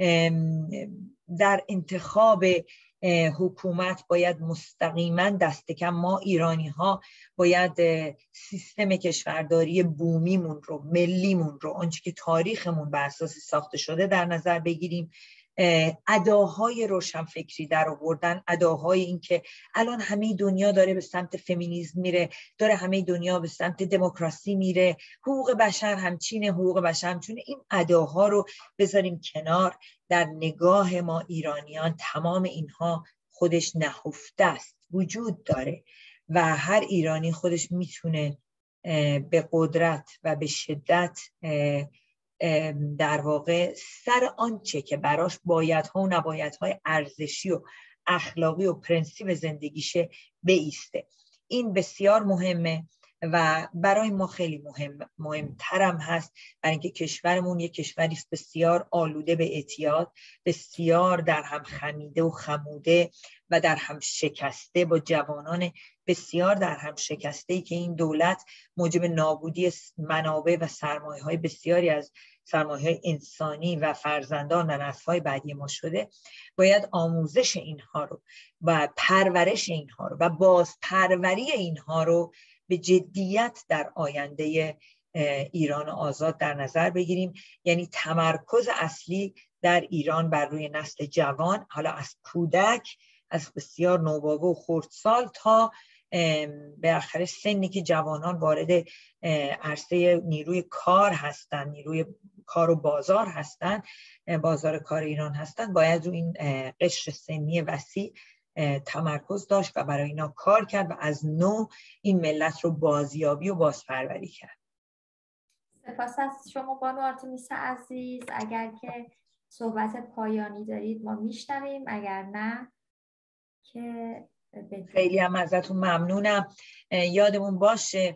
در انتخاب حکومت باید مستقیما دست کم ما ایرانی ها باید سیستم کشورداری بومیمون رو، ملیمون رو، آنچه که تاریخمون بر اساس ساخته شده در نظر بگیریم. اداهای روشنفکری در آوردن، اداهای این که الان همه دنیا داره به سمت فمینیسم میره، داره همه دنیا به سمت دموکراسی میره، حقوق بشر همچینه، حقوق بشر همچونه، این اداها رو بذاریم کنار. در نگاه ما ایرانیان تمام اینها خودش نهفته است، وجود داره و هر ایرانی خودش میتونه به قدرت و به شدت در واقع سر آنچه که براش بایدها و نبایدهای ارزشی و اخلاقی و پرنسیپ زندگیشه بایسته. این بسیار مهمه و برای ما خیلی مهمترم هست، برای اینکه کشورمون یک کشوری است بسیار آلوده به اعتیاد، بسیار در هم خمیده و خموده و در هم شکسته، با جوانان بسیار در هم شکسته‌ای که این دولت موجب نابودی منابع و سرمایه‌های بسیاری از سرمایه‌های انسانی و فرزندان و نسل‌های بعدی ما شده. باید آموزش اینها رو و پرورش اینها رو و بازپروری اینها رو به جدیت در آینده ایران آزاد در نظر بگیریم. یعنی تمرکز اصلی در ایران بر روی نسل جوان، حالا از کودک، از بسیار نوباوه و خردسال تا به آخر سنی که جوانان وارد عرصه نیروی کار هستن، نیروی کار و بازار هستن، بازار کار ایران هستن، باید رو این قشر سنی وسیع تمرکز داشت و برای اینا کار کرد و از نو این ملت رو بازیابی و بازپروری کرد. سپاس از شما بانو آرتمیس عزیز. اگر که صحبت پایانی دارید ما میشنویم، اگر نه که خیلی هم ازتون ممنونم. یادمون باشه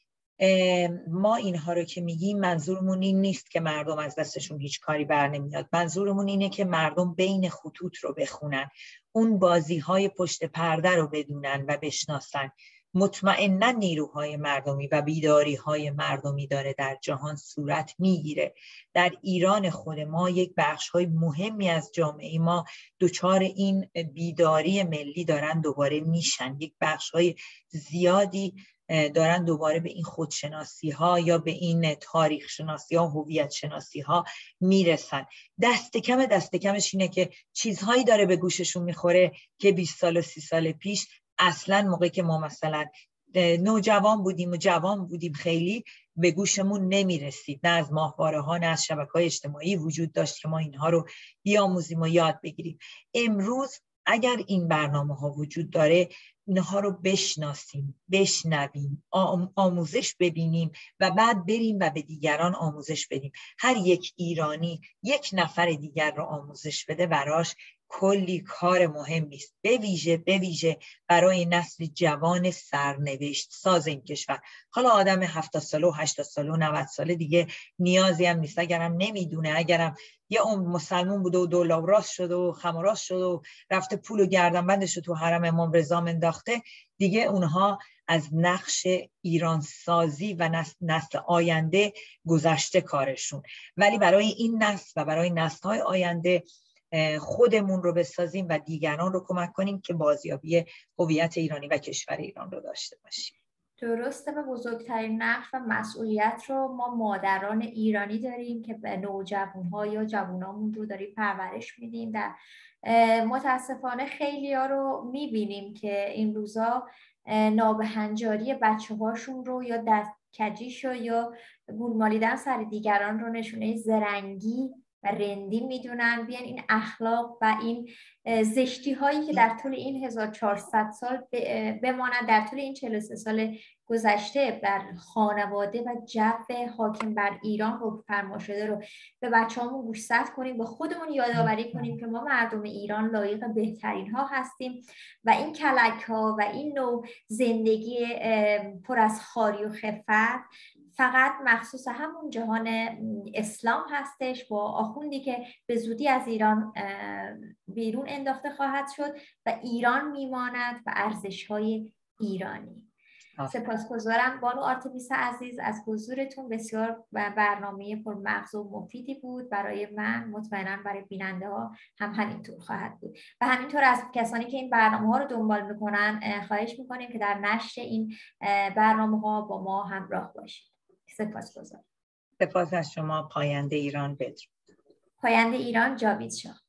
ما اینها رو که میگیم منظورمون این نیست که مردم از دستشون هیچ کاری بر نمیاد. منظورمون اینه که مردم بین خطوط رو بخونن، اون بازی‌های پشت پرده رو بدونن و بشناسن. مطمئناً نیروهای مردمی و بیداری‌های مردمی داره در جهان صورت میگیره. در ایران خود ما یک بخش‌های مهمی از جامعه ما دچار این بیداری ملی دارن دوباره میشن. یک بخش‌های زیادی دارن دوباره به این خودشناسی ها یا به این تاریخ شناسی ها، هویت شناسی ها میرسن. دست کمش اینه که چیزهایی داره به گوششون میخوره که 20 سال و 30 سال پیش اصلا موقعی که ما مثلا نوجوان بودیم و جوان بودیم خیلی به گوشمون نمیرسید. نه از ماهواره ها نه از شبکه‌های اجتماعی وجود داشت که ما اینها رو بیاموزیم و یاد بگیریم. امروز اگر این برنامه ها وجود داره، اینها رو بشناسیم، بشنویم، آموزش ببینیم و بعد بریم و به دیگران آموزش بدیم. هر یک ایرانی یک نفر دیگر رو آموزش بده، براش کلی کار مهمی است، به ویژه برای نسل جوان سرنوشت ساز این کشور. حالا آدم 70 ساله و 80 ساله و 90 ساله دیگه نیازی هم نیست. اگرم نمیدونه، اگرم یه مسلمون بوده و دولا راست شده و خمراست شده و رفته پول و گردنبندش رو تو حرم امام رضا انداخته، دیگه اونها از نقش ایران سازی و نسل آینده گذشته کارشون. ولی برای این نسل و برای نسل‌های آینده خودمون رو بسازیم و دیگران رو کمک کنیم که بازیابی هویت ایرانی و کشور ایران رو داشته باشیم. درسته. و بزرگترین نقش و مسئولیت رو ما مادران ایرانی داریم که به نوجوان‌ها یا جوانامون رو داریم پرورش میدیم. در متاسفانه خیلی ها رو میبینیم که این روزا نابهنجاری بچه هاشون رو یا دست کجیش یا گول مالیدن سر دیگران رو نشونه زرنگی و رندی میدونن. بیان این اخلاق و این زشتی هایی که در طول این 1400 سال بماند، در طول این 43 سال گذشته بر خانواده و جو حاکم بر ایران رو فرما شده رو به بچه‌هامون گوشزد کنیم، به خودمون یادآوری کنیم که ما مردم ایران لایق بهترین ها هستیم و این کلک ها و این نوع زندگی پر از خواری و خفت فقط مخصوص همون جهان اسلام هستش با آخوندی که به زودی از ایران بیرون انداخته خواهد شد و ایران میماند و ارزش‌های ایرانی. سپاسگزارم بانو آرتمیس عزیز از حضورتون. بسیار برنامه پرمغز و مفیدی بود برای من، مطمئنم برای بیننده ها هم همینطور خواهد بود و همینطور از کسانی که این برنامه ها رو دنبال میکنن خواهش میکنیم که در نشر این برنامه ها با ما همراه باشید. سپاسگزارم. سپاس از شما. پاینده ایران بدرود. پاینده ایران جاوید شاه.